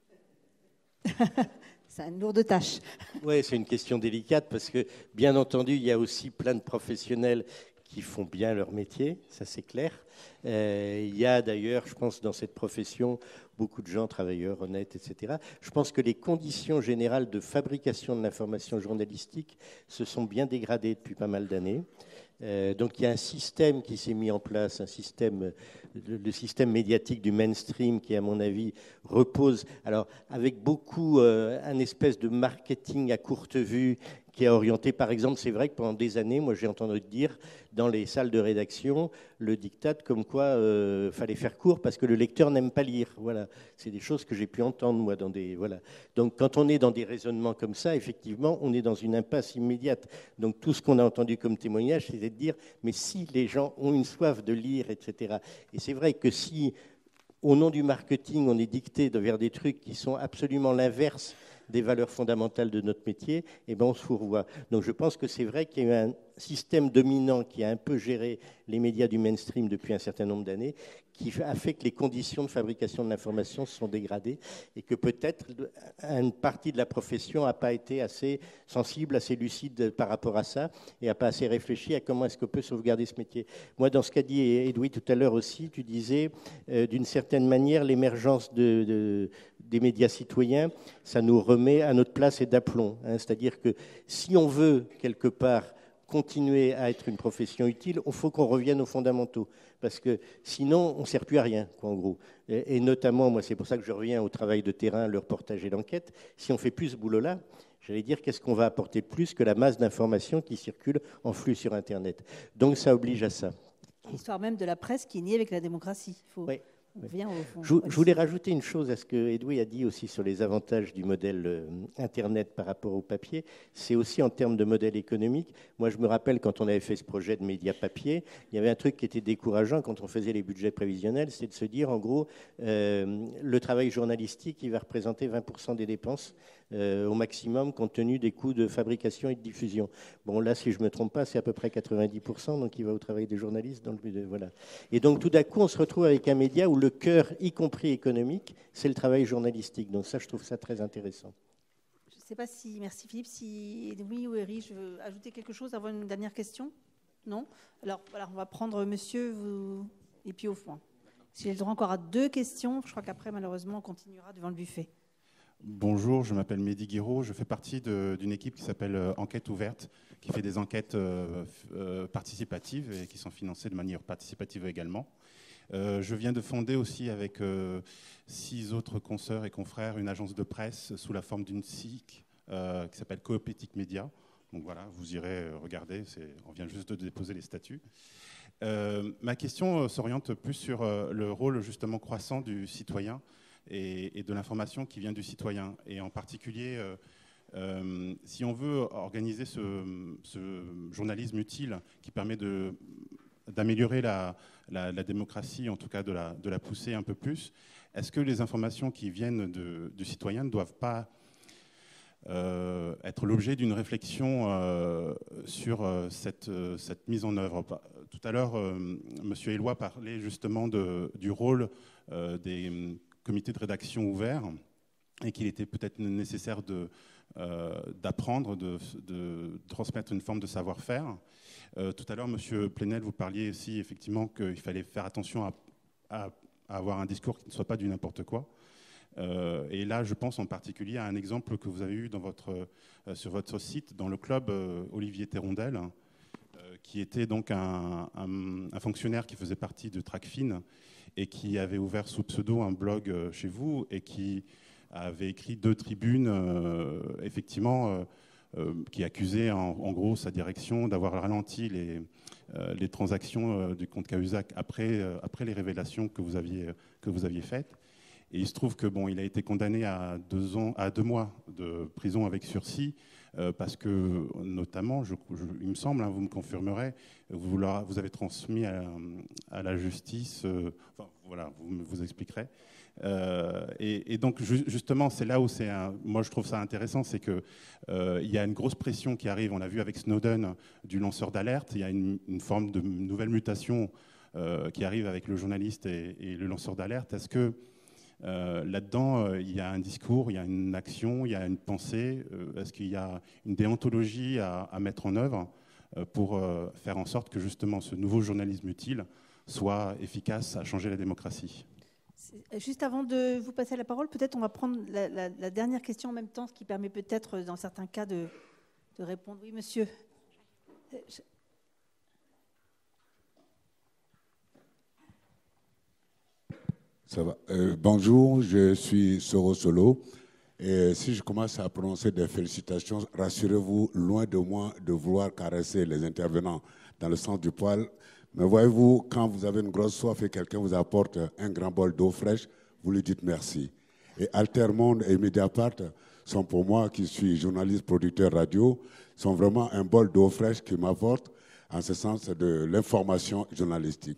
C'est une lourde tâche. Oui, c'est une question délicate parce que, bien entendu, il y a aussi plein de professionnels qui font bien leur métier, ça c'est clair. Euh, il y a d'ailleurs, je pense, dans cette profession, beaucoup de gens, travailleurs, honnêtes, et cetera. Je pense que les conditions générales de fabrication de l'information journalistique se sont bien dégradées depuis pas mal d'années. Euh, donc il y a un système qui s'est mis en place, un système, le, le système médiatique du mainstream qui, à mon avis, repose, alors avec beaucoup euh, un espèce de marketing à courte vue qui est orienté, par exemple, c'est vrai que pendant des années, moi j'ai entendu dire dans les salles de rédaction le diktat comme quoi euh, fallait faire court parce que le lecteur n'aime pas lire. Voilà, c'est des choses que j'ai pu entendre moi dans des voilà. Donc quand on est dans des raisonnements comme ça, effectivement, on est dans une impasse immédiate. Donc tout ce qu'on a entendu comme témoignage, c'est de dire mais si les gens ont une soif de lire, et cetera. Et c'est vrai que si au nom du marketing, on est dicté vers des trucs qui sont absolument l'inverse des valeurs fondamentales de notre métier, eh ben on se fourvoie. Donc je pense que c'est vrai qu'il y a eu un système dominant qui a un peu géré les médias du mainstream depuis un certain nombre d'années, qui a fait que les conditions de fabrication de l'information se sont dégradées et que peut-être une partie de la profession n'a pas été assez sensible, assez lucide par rapport à ça et n'a pas assez réfléchi à comment est-ce qu'on peut sauvegarder ce métier. Moi, dans ce qu'a dit Edoui tout à l'heure aussi, tu disais, euh, d'une certaine manière, l'émergence de, de, des médias citoyens, ça nous remet à notre place et d'aplomb. Hein, c'est-à-dire que si on veut, quelque part, continuer à être une profession utile, il faut qu'on revienne aux fondamentaux. Parce que sinon, on ne sert plus à rien, quoi, en gros. Et, et notamment, moi, c'est pour ça que je reviens au travail de terrain, le reportage et l'enquête. Si on ne fait plus ce boulot-là, j'allais dire, qu'est-ce qu'on va apporter de plus que la masse d'informations qui circulent en flux sur Internet? Donc, ça oblige à ça. L'histoire même de la presse qui est niée avec la démocratie. Il faut... Oui. On revient au fond. Je, je voulais rajouter une chose à ce que Edoui a dit aussi sur les avantages du modèle euh, Internet par rapport au papier. C'est aussi en termes de modèle économique. Moi, je me rappelle quand on avait fait ce projet de média papier, il y avait un truc qui était décourageant quand on faisait les budgets prévisionnels, c'est de se dire, en gros, euh, le travail journalistique, il va représenter vingt pour cent des dépenses euh, au maximum, compte tenu des coûts de fabrication et de diffusion. Bon, là, si je ne me trompe pas, c'est à peu près quatre-vingt-dix pour cent, donc il va au travail des journalistes. Dans le, voilà. Et donc, tout d'un coup, on se retrouve avec un média où le cœur, y compris économique, c'est le travail journalistique. Donc ça, je trouve ça très intéressant. Je ne sais pas si, merci Philippe, si oui ou Éric, je veux ajouter quelque chose avant une dernière question? Non? Alors, voilà, on va prendre monsieur vous, et puis au fond. Si j'ai le droit encore à deux questions, je crois qu'après, malheureusement, on continuera devant le buffet. Bonjour, je m'appelle Mehdi Guiraud, je fais partie de, d'une équipe qui s'appelle euh, Enquête ouverte, qui fait des enquêtes euh, euh, participatives et qui sont financées de manière participative également. Euh, je viens de fonder aussi avec euh, six autres consoeurs et confrères une agence de presse sous la forme d'une S I C euh, qui s'appelle Coopétique Média. Donc voilà, vous irez regarder, on vient juste de déposer les statuts. Euh, ma question s'oriente plus sur euh, le rôle justement croissant du citoyen et, et de l'information qui vient du citoyen. Et en particulier, euh, euh, si on veut organiser ce, ce journalisme utile qui permet de, d'améliorer la, la, la démocratie, en tout cas de la, de la pousser un peu plus, est-ce que les informations qui viennent de, du citoyen ne doivent pas Euh, être l'objet d'une réflexion euh, sur euh, cette, euh, cette mise en œuvre. Tout à l'heure, euh, M. Éloi parlait justement de, du rôle euh, des comités de rédaction ouverts et qu'il était peut-être nécessaire de, euh, d'apprendre, de, de transmettre une forme de savoir-faire. Euh, tout à l'heure, M. Plenel, vous parliez aussi effectivement qu'il fallait faire attention à, à, à avoir un discours qui ne soit pas du n'importe quoi. Euh, et là, je pense en particulier à un exemple que vous avez eu dans votre, euh, sur votre site, dans le club euh, Olivier Thérondel, euh, qui était donc un, un, un fonctionnaire qui faisait partie de Tracfin et qui avait ouvert sous pseudo un blog euh, chez vous et qui avait écrit deux tribunes, euh, effectivement, euh, euh, qui accusaient en, en gros sa direction d'avoir ralenti les, euh, les transactions euh, du compte Cahuzac après, euh, après les révélations que vous aviez, que vous aviez faites. Et il se trouve que bon, il a été condamné à deux ans, à deux mois de prison avec sursis, euh, parce que notamment, je, je, il me semble, hein, vous me confirmerez, vous, leur, vous avez transmis à, à la justice. Euh, enfin, voilà, vous vous expliquerez. Euh, et, et donc ju justement, c'est là où c'est, moi je trouve ça intéressant, c'est que euh, il y a une grosse pression qui arrive. On l'a vu avec Snowden du lanceur d'alerte. Il y a une, une forme de nouvelle mutation euh, qui arrive avec le journaliste et, et le lanceur d'alerte. Est-ce que Euh, là-dedans, euh, il y a un discours, il y a une action, il y a une pensée. Euh, est-ce qu'il y a une déontologie à, à mettre en œuvre euh, pour euh, faire en sorte que justement ce nouveau journalisme utile soit efficace à changer la démocratie? Juste avant de vous passer la parole, peut-être on va prendre la, la, la dernière question en même temps, ce qui permet peut-être dans certains cas de, de répondre. Oui, monsieur. Je... Ça va. Euh, bonjour, je suis Soro Solo. Et si je commence à prononcer des félicitations, rassurez-vous, loin de moi de vouloir caresser les intervenants dans le sens du poil. Mais voyez-vous, quand vous avez une grosse soif et quelqu'un vous apporte un grand bol d'eau fraîche, vous lui dites merci. Et Altermonde et Mediapart sont pour moi, qui suis journaliste, producteur radio, sont vraiment un bol d'eau fraîche qui m'apporte en ce sens de l'information journalistique.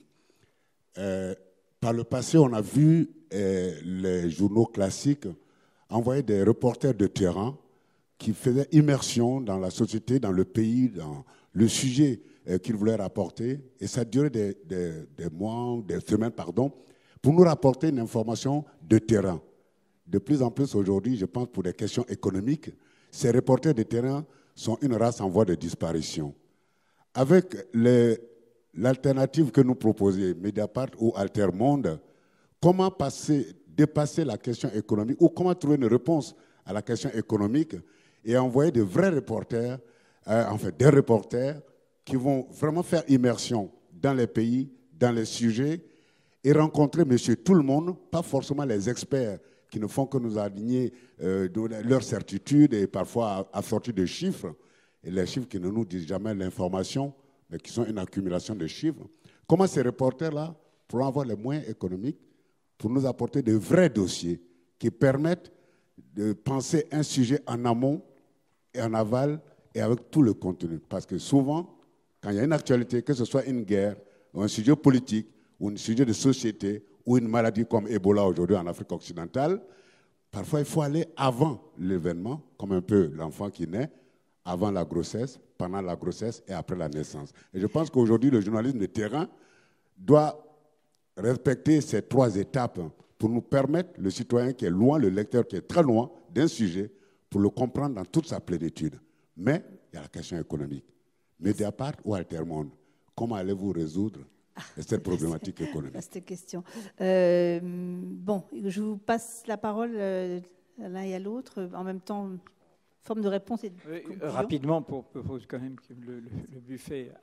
Euh, Par le passé, on a vu euh, les journaux classiques envoyer des reporters de terrain qui faisaient immersion dans la société, dans le pays, dans le sujet euh, qu'ils voulaient rapporter. Et ça durait des, des, des mois, des semaines, pardon, pour nous rapporter une information de terrain. De plus en plus aujourd'hui, je pense pour des questions économiques, ces reporters de terrain sont une race en voie de disparition. Avec les... l'alternative que nous proposons, Mediapart ou Altermonde, comment passer, dépasser la question économique ou comment trouver une réponse à la question économique et envoyer de vrais reporters, euh, en fait des reporters qui vont vraiment faire immersion dans les pays, dans les sujets et rencontrer monsieur tout le monde, pas forcément les experts qui ne font que nous aligner euh, leurs certitudes et parfois assortis de chiffres, et les chiffres qui ne nous disent jamais l'information, mais qui sont une accumulation de chiffres. Comment ces reporters-là pourront avoir les moyens économiques pour nous apporter de vrais dossiers qui permettent de penser un sujet en amont et en aval et avec tout le contenu. Parce que souvent, quand il y a une actualité, que ce soit une guerre, ou un sujet politique, ou un sujet de société, ou une maladie comme Ebola aujourd'hui en Afrique occidentale, parfois il faut aller avant l'événement, comme un peu l'enfant qui naît, avant la grossesse, pendant la grossesse et après la naissance. Et je pense qu'aujourd'hui, le journalisme de terrain doit respecter ces trois étapes pour nous permettre, le citoyen qui est loin, le lecteur qui est très loin d'un sujet, pour le comprendre dans toute sa plénitude. Mais il y a la question économique. Mediapart ou Altermonde, comment allez-vous résoudre ah, cette problématique économique? Cette question. Euh, bon, je vous passe la parole euh, à l'un et à l'autre, en même temps... Forme de réponse et de oui, rapidement, pour, pour quand même que le, le, le buffet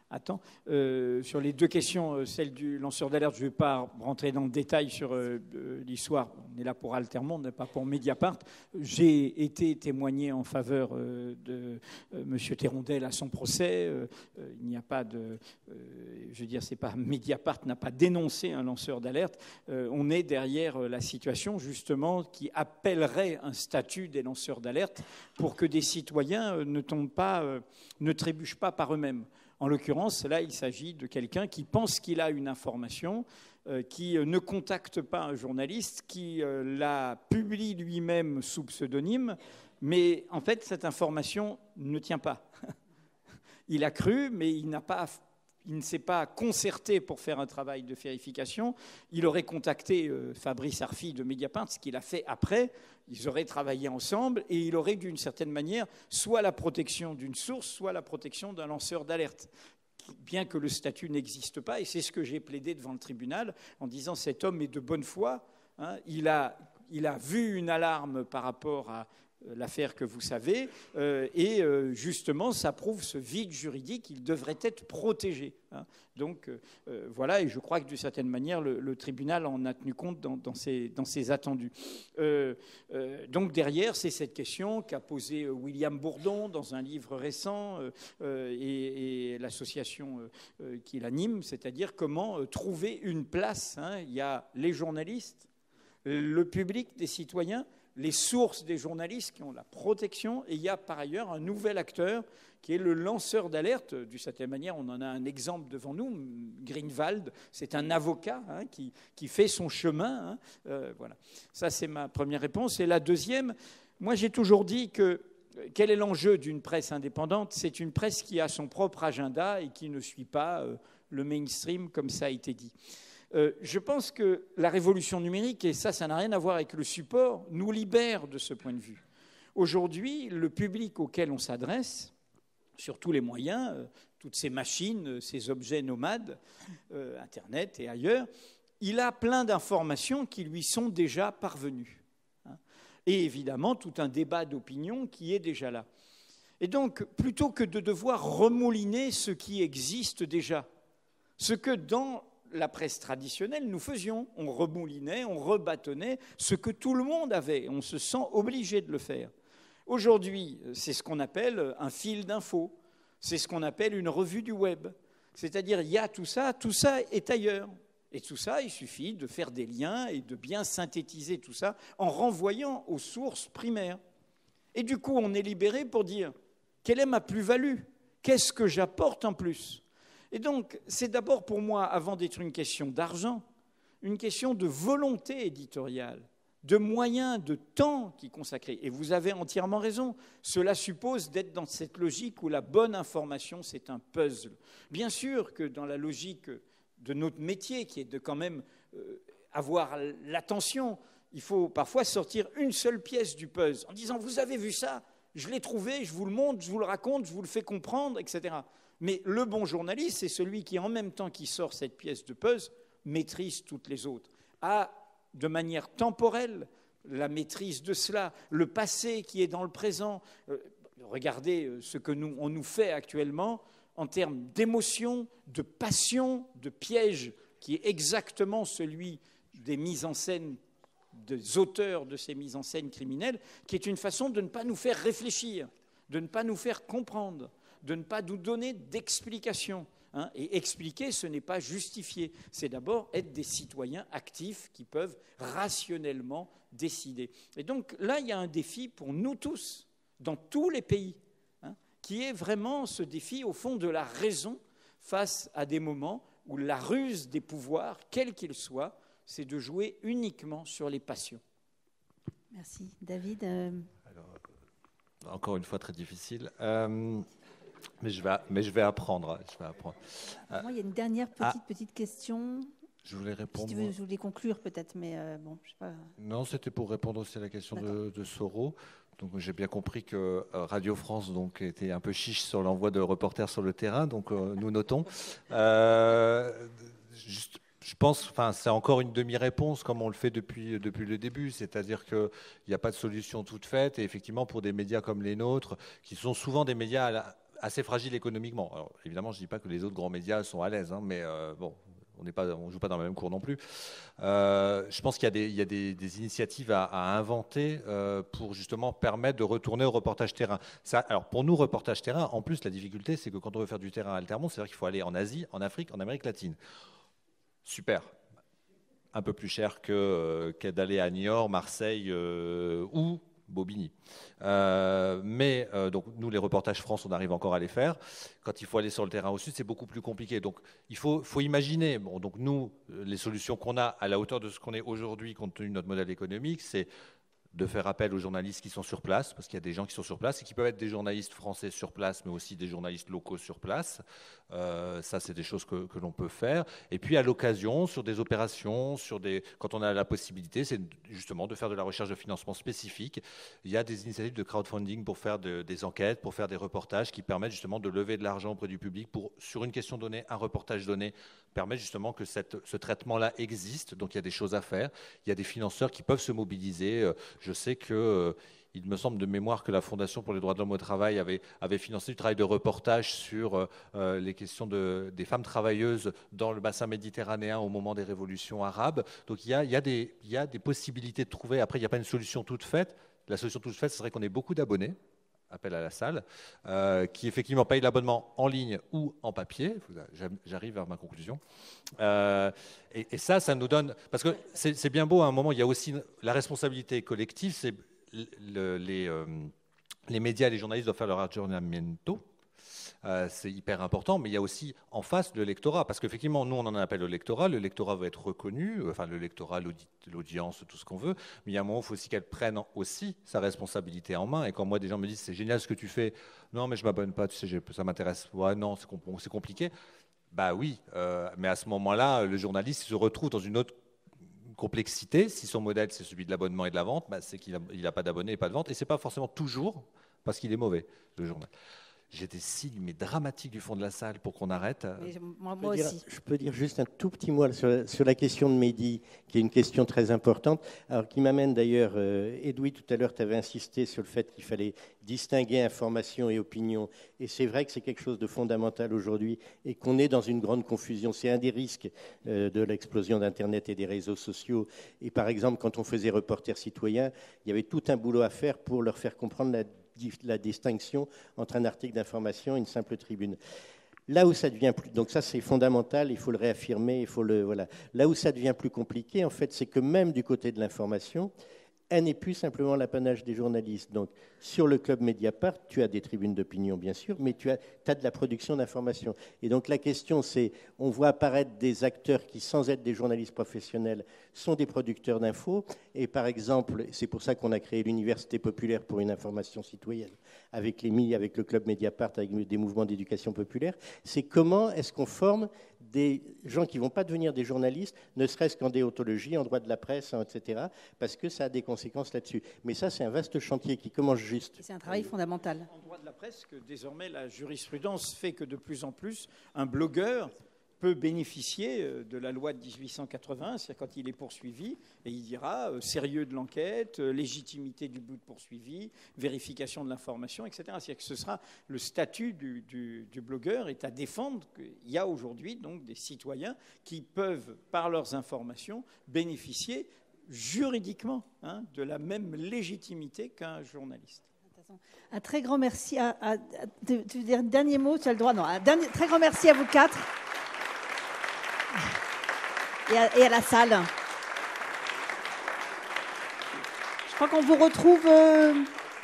Attends, euh, sur les deux questions, euh, celle du lanceur d'alerte, je ne vais pas rentrer dans le détail sur euh, euh, l'histoire. On est là pour Altermonde, pas pour Mediapart. J'ai été témoigné en faveur euh, de euh, M. Terrondel à son procès. Euh, euh, il n'y a pas de... Euh, je veux dire, c'est pas Mediapart n'a pas dénoncé un lanceur d'alerte. Euh, on est derrière euh, la situation, justement, qui appellerait un statut des lanceurs d'alerte pour que des citoyens euh, ne tombent pas, euh, ne trébuchent pas par eux-mêmes. En l'occurrence, là, il s'agit de quelqu'un qui pense qu'il a une information, euh, qui ne contacte pas un journaliste, qui euh, la publie lui-même sous pseudonyme, mais en fait, cette information ne tient pas. Il a cru, mais il n'a pas... Il ne s'est pas concerté pour faire un travail de vérification. Il aurait contacté euh, Fabrice Arfi de Mediapart, ce qu'il a fait après. Ils auraient travaillé ensemble et il aurait, d'une certaine manière, soit la protection d'une source, soit la protection d'un lanceur d'alerte, bien que le statut n'existe pas. Et c'est ce que j'ai plaidé devant le tribunal en disant cet homme est de bonne foi. Hein, il a, il a vu une alarme par rapport à l'affaire que vous savez, euh, et euh, justement, ça prouve ce vide juridique, il devrait être protégé. Hein. Donc euh, voilà, et je crois que d'une certaine manière, le, le tribunal en a tenu compte dans, dans, ses, dans ses attendus. Euh, euh, donc derrière, c'est cette question qu'a posée William Bourdon dans un livre récent, euh, et, et l'association euh, qui l'anime, c'est-à-dire comment euh, trouver une place. Hein. Il y a les journalistes, le public des citoyens, les sources des journalistes qui ont la protection, et il y a par ailleurs un nouvel acteur qui est le lanceur d'alerte. D'une certaine manière, on en a un exemple devant nous, Greenwald, c'est un avocat hein, qui, qui fait son chemin. Hein, euh, voilà. Ça, c'est ma première réponse. Et la deuxième, moi j'ai toujours dit que quel est l'enjeu d'une presse indépendante? C'est une presse qui a son propre agenda et qui ne suit pas euh, le mainstream, comme ça a été dit. Euh, je pense que la révolution numérique, et ça, ça n'a rien à voir avec le support, nous libère de ce point de vue. Aujourd'hui, le public auquel on s'adresse, sur tous les moyens, euh, toutes ces machines, euh, ces objets nomades, euh, Internet et ailleurs, il a plein d'informations qui lui sont déjà parvenues. Hein, et évidemment, tout un débat d'opinion qui est déjà là. Et donc, plutôt que de devoir remouliner ce qui existe déjà, ce que dans la presse traditionnelle, nous faisions. On remoulinait, on rebâtonnait ce que tout le monde avait. On se sent obligé de le faire. Aujourd'hui, c'est ce qu'on appelle un fil d'infos. C'est ce qu'on appelle une revue du web. C'est-à-dire, il y a tout ça, tout ça est ailleurs. Et tout ça, il suffit de faire des liens et de bien synthétiser tout ça en renvoyant aux sources primaires. Et du coup, on est libéré pour dire, quelle est ma plus-value? Qu'est-ce que j'apporte en plus? Et donc, c'est d'abord pour moi, avant d'être une question d'argent, une question de volonté éditoriale, de moyens, de temps qui est consacré. Et vous avez entièrement raison. Cela suppose d'être dans cette logique où la bonne information, c'est un puzzle. Bien sûr que dans la logique de notre métier, qui est de quand même euh, avoir l'attention, il faut parfois sortir une seule pièce du puzzle en disant « vous avez vu ça, je l'ai trouvé, je vous le montre, je vous le raconte, je vous le fais comprendre, et cetera » Mais le bon journaliste, c'est celui qui, en même temps qu'il sort cette pièce de puzzle, maîtrise toutes les autres, a de manière temporelle la maîtrise de cela, le passé qui est dans le présent. Euh, regardez ce que nous, on nous fait actuellement en termes d'émotion, de passion, de piège, qui est exactement celui des mises en scène, des auteurs de ces mises en scène criminelles, qui est une façon de ne pas nous faire réfléchir, de ne pas nous faire comprendre, de ne pas nous donner d'explication. Hein. Et expliquer, ce n'est pas justifier. C'est d'abord être des citoyens actifs qui peuvent rationnellement décider. Et donc là, il y a un défi pour nous tous, dans tous les pays, hein, qui est vraiment ce défi, au fond, de la raison face à des moments où la ruse des pouvoirs, quels qu'ils soient, c'est de jouer uniquement sur les passions. Merci. David euh... Alors, encore une fois, très difficile. Euh... Mais je vais, mais je vais apprendre. Je vais apprendre. Euh, Moi, il y a une dernière petite, ah, petite question. Je voulais répondre. Si tu veux, je voulais conclure peut-être, mais euh, bon, je sais pas. Non, c'était pour répondre aussi à la question de, de Soro. Donc, j'ai bien compris que Radio France donc, était un peu chiche sur l'envoi de reporters sur le terrain, donc euh, nous notons. Euh, juste, je pense, enfin, c'est encore une demi-réponse comme on le fait depuis, depuis le début, c'est-à-dire qu'il n'y a pas de solution toute faite. Et effectivement, pour des médias comme les nôtres, qui sont souvent des médias à la, assez fragile économiquement. Alors, évidemment, je ne dis pas que les autres grands médias sont à l'aise, hein, mais euh, bon, on ne joue pas dans la même cour non plus. Euh, je pense qu'il y a des, il y a des, des initiatives à, à inventer euh, pour justement permettre de retourner au reportage terrain. Ça, alors pour nous, reportage terrain, en plus, la difficulté, c'est que quand on veut faire du terrain à Altermonde, c'est-à-dire qu'il faut aller en Asie, en Afrique, en Amérique latine. Super. Un peu plus cher que, euh, que d'aller à Niort, Marseille euh, ou Bobigny. Euh, mais euh, donc nous, les reportages France, on arrive encore à les faire. Quand il faut aller sur le terrain au sud, c'est beaucoup plus compliqué. Donc il faut, faut imaginer. Bon, donc nous, les solutions qu'on a à la hauteur de ce qu'on est aujourd'hui, compte tenu de notre modèle économique, c'est de faire appel aux journalistes qui sont sur place, parce qu'il y a des gens qui sont sur place et qui peuvent être des journalistes français sur place, mais aussi des journalistes locaux sur place. Euh, ça, c'est des choses que, que l'on peut faire. Et puis, à l'occasion, sur des opérations, sur des, quand on a la possibilité, c'est justement de faire de la recherche de financement spécifique. Il y a des initiatives de crowdfunding pour faire de, des enquêtes, pour faire des reportages qui permettent justement de lever de l'argent auprès du public pour, sur une question donnée, un reportage donné, permet justement que cette, ce traitement-là existe. Donc, il y a des choses à faire. Il y a des financeurs qui peuvent se mobiliser. Je sais que, euh, il me semble de mémoire que la Fondation pour les droits de l'homme au travail avait, avait financé du travail de reportage sur euh, les questions de, des femmes travailleuses dans le bassin méditerranéen au moment des révolutions arabes. Donc, il y a, il y a, des, il y a des possibilités de trouver. Après, il n'y a pas une solution toute faite. La solution toute faite, ce serait qu'on ait beaucoup d'abonnés. Appel à la salle, euh, qui effectivement payent l'abonnement en ligne ou en papier. J'arrive vers ma conclusion. Euh, et, et ça, ça nous donne... Parce que c'est bien beau, à un moment, il y a aussi la responsabilité collective, c'est le, les, euh, les médias et les journalistes doivent faire leur aggiornamento. Euh, c'est hyper important, mais il y a aussi en face le lectorat, parce qu'effectivement, nous, on en appelle le lectorat, le lectorat va être reconnu, enfin le lectorat, l'audience, tout ce qu'on veut, mais il y a un moment où il faut aussi qu'elle prenne aussi sa responsabilité en main, et quand moi, des gens me disent, c'est génial ce que tu fais, non, mais je m'abonne pas, tu sais, ça m'intéresse, ouais, non, c'est compliqué, bah oui, euh, mais à ce moment-là, le journaliste se retrouve dans une autre complexité. Si son modèle, c'est celui de l'abonnement et de la vente, bah, c'est qu'il n'a pas d'abonnés et pas de vente, et c'est pas forcément toujours parce qu'il est mauvais, le journal. J'ai des signes mais dramatiques du fond de la salle pour qu'on arrête. Mais moi, moi je, peux aussi. dire, je peux dire juste un tout petit mot sur la, sur la question de Mehdi, qui est une question très importante, alors qui m'amène d'ailleurs, euh, Edoui, tout à l'heure, tu avais insisté sur le fait qu'il fallait distinguer information et opinion, et c'est vrai que c'est quelque chose de fondamental aujourd'hui, et qu'on est dans une grande confusion. C'est un des risques euh, de l'explosion d'Internet et des réseaux sociaux. Et par exemple, quand on faisait Reporters citoyens, il y avait tout un boulot à faire pour leur faire comprendre la la distinction entre un article d'information et une simple tribune. Là où ça devient plus, donc ça c'est fondamental, il faut le réaffirmer, il faut le voilà. Là où ça devient plus compliqué, en fait, c'est que même du côté de l'information, elle n'est plus simplement l'apanage des journalistes. Donc, sur le club Mediapart, tu as des tribunes d'opinion, bien sûr, mais tu as, tu as de la production d'information. Et donc, la question, c'est, on voit apparaître des acteurs qui, sans être des journalistes professionnels, sont des producteurs d'infos. Et par exemple, c'est pour ça qu'on a créé l'Université populaire pour une information citoyenne, avec l'E M I, avec le club Mediapart, avec des mouvements d'éducation populaire. C'est comment est-ce qu'on forme des gens qui ne vont pas devenir des journalistes, ne serait-ce qu'en déontologie, en droit de la presse, et cetera, parce que ça a des conséquences là-dessus. Mais ça, c'est un vaste chantier qui commence juste. C'est un travail fondamental. En droit de la presse, que désormais, la jurisprudence fait que de plus en plus, un blogueur peut bénéficier de la loi de dix-huit cent quatre-vingts, c'est quand il est poursuivi, et il dira euh, sérieux de l'enquête, euh, légitimité du but poursuivi, vérification de l'information, et cetera. C'est-à-dire que ce sera le statut du, du, du blogueur est à défendre. Il y a aujourd'hui donc des citoyens qui peuvent, par leurs informations, bénéficier juridiquement hein, de la même légitimité qu'un journaliste. Un très grand merci. À, à, à, tu veux dire un dernier mot, tu as le droit. Non, un dernier, très grand merci à vous quatre. Et à, et à la salle. Je crois qu'on vous retrouve... Euh...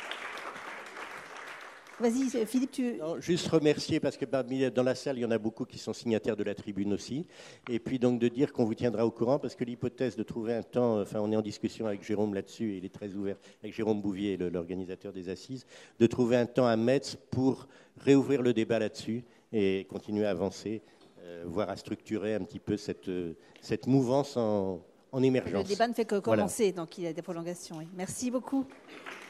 Vas-y, Philippe, tu... Non, juste remercier, parce que dans la salle, il y en a beaucoup qui sont signataires de la tribune aussi. Et puis donc de dire qu'on vous tiendra au courant, parce que l'hypothèse de trouver un temps, enfin on est en discussion avec Jérôme là-dessus, et il est très ouvert, avec Jérôme Bouvier, l'organisateur des assises, de trouver un temps à Metz pour réouvrir le débat là-dessus et continuer à avancer, euh, voire à structurer un petit peu cette, cette mouvance en, en émergence. Le débat ne fait que commencer, voilà. Donc il y a des prolongations. Oui. Merci beaucoup.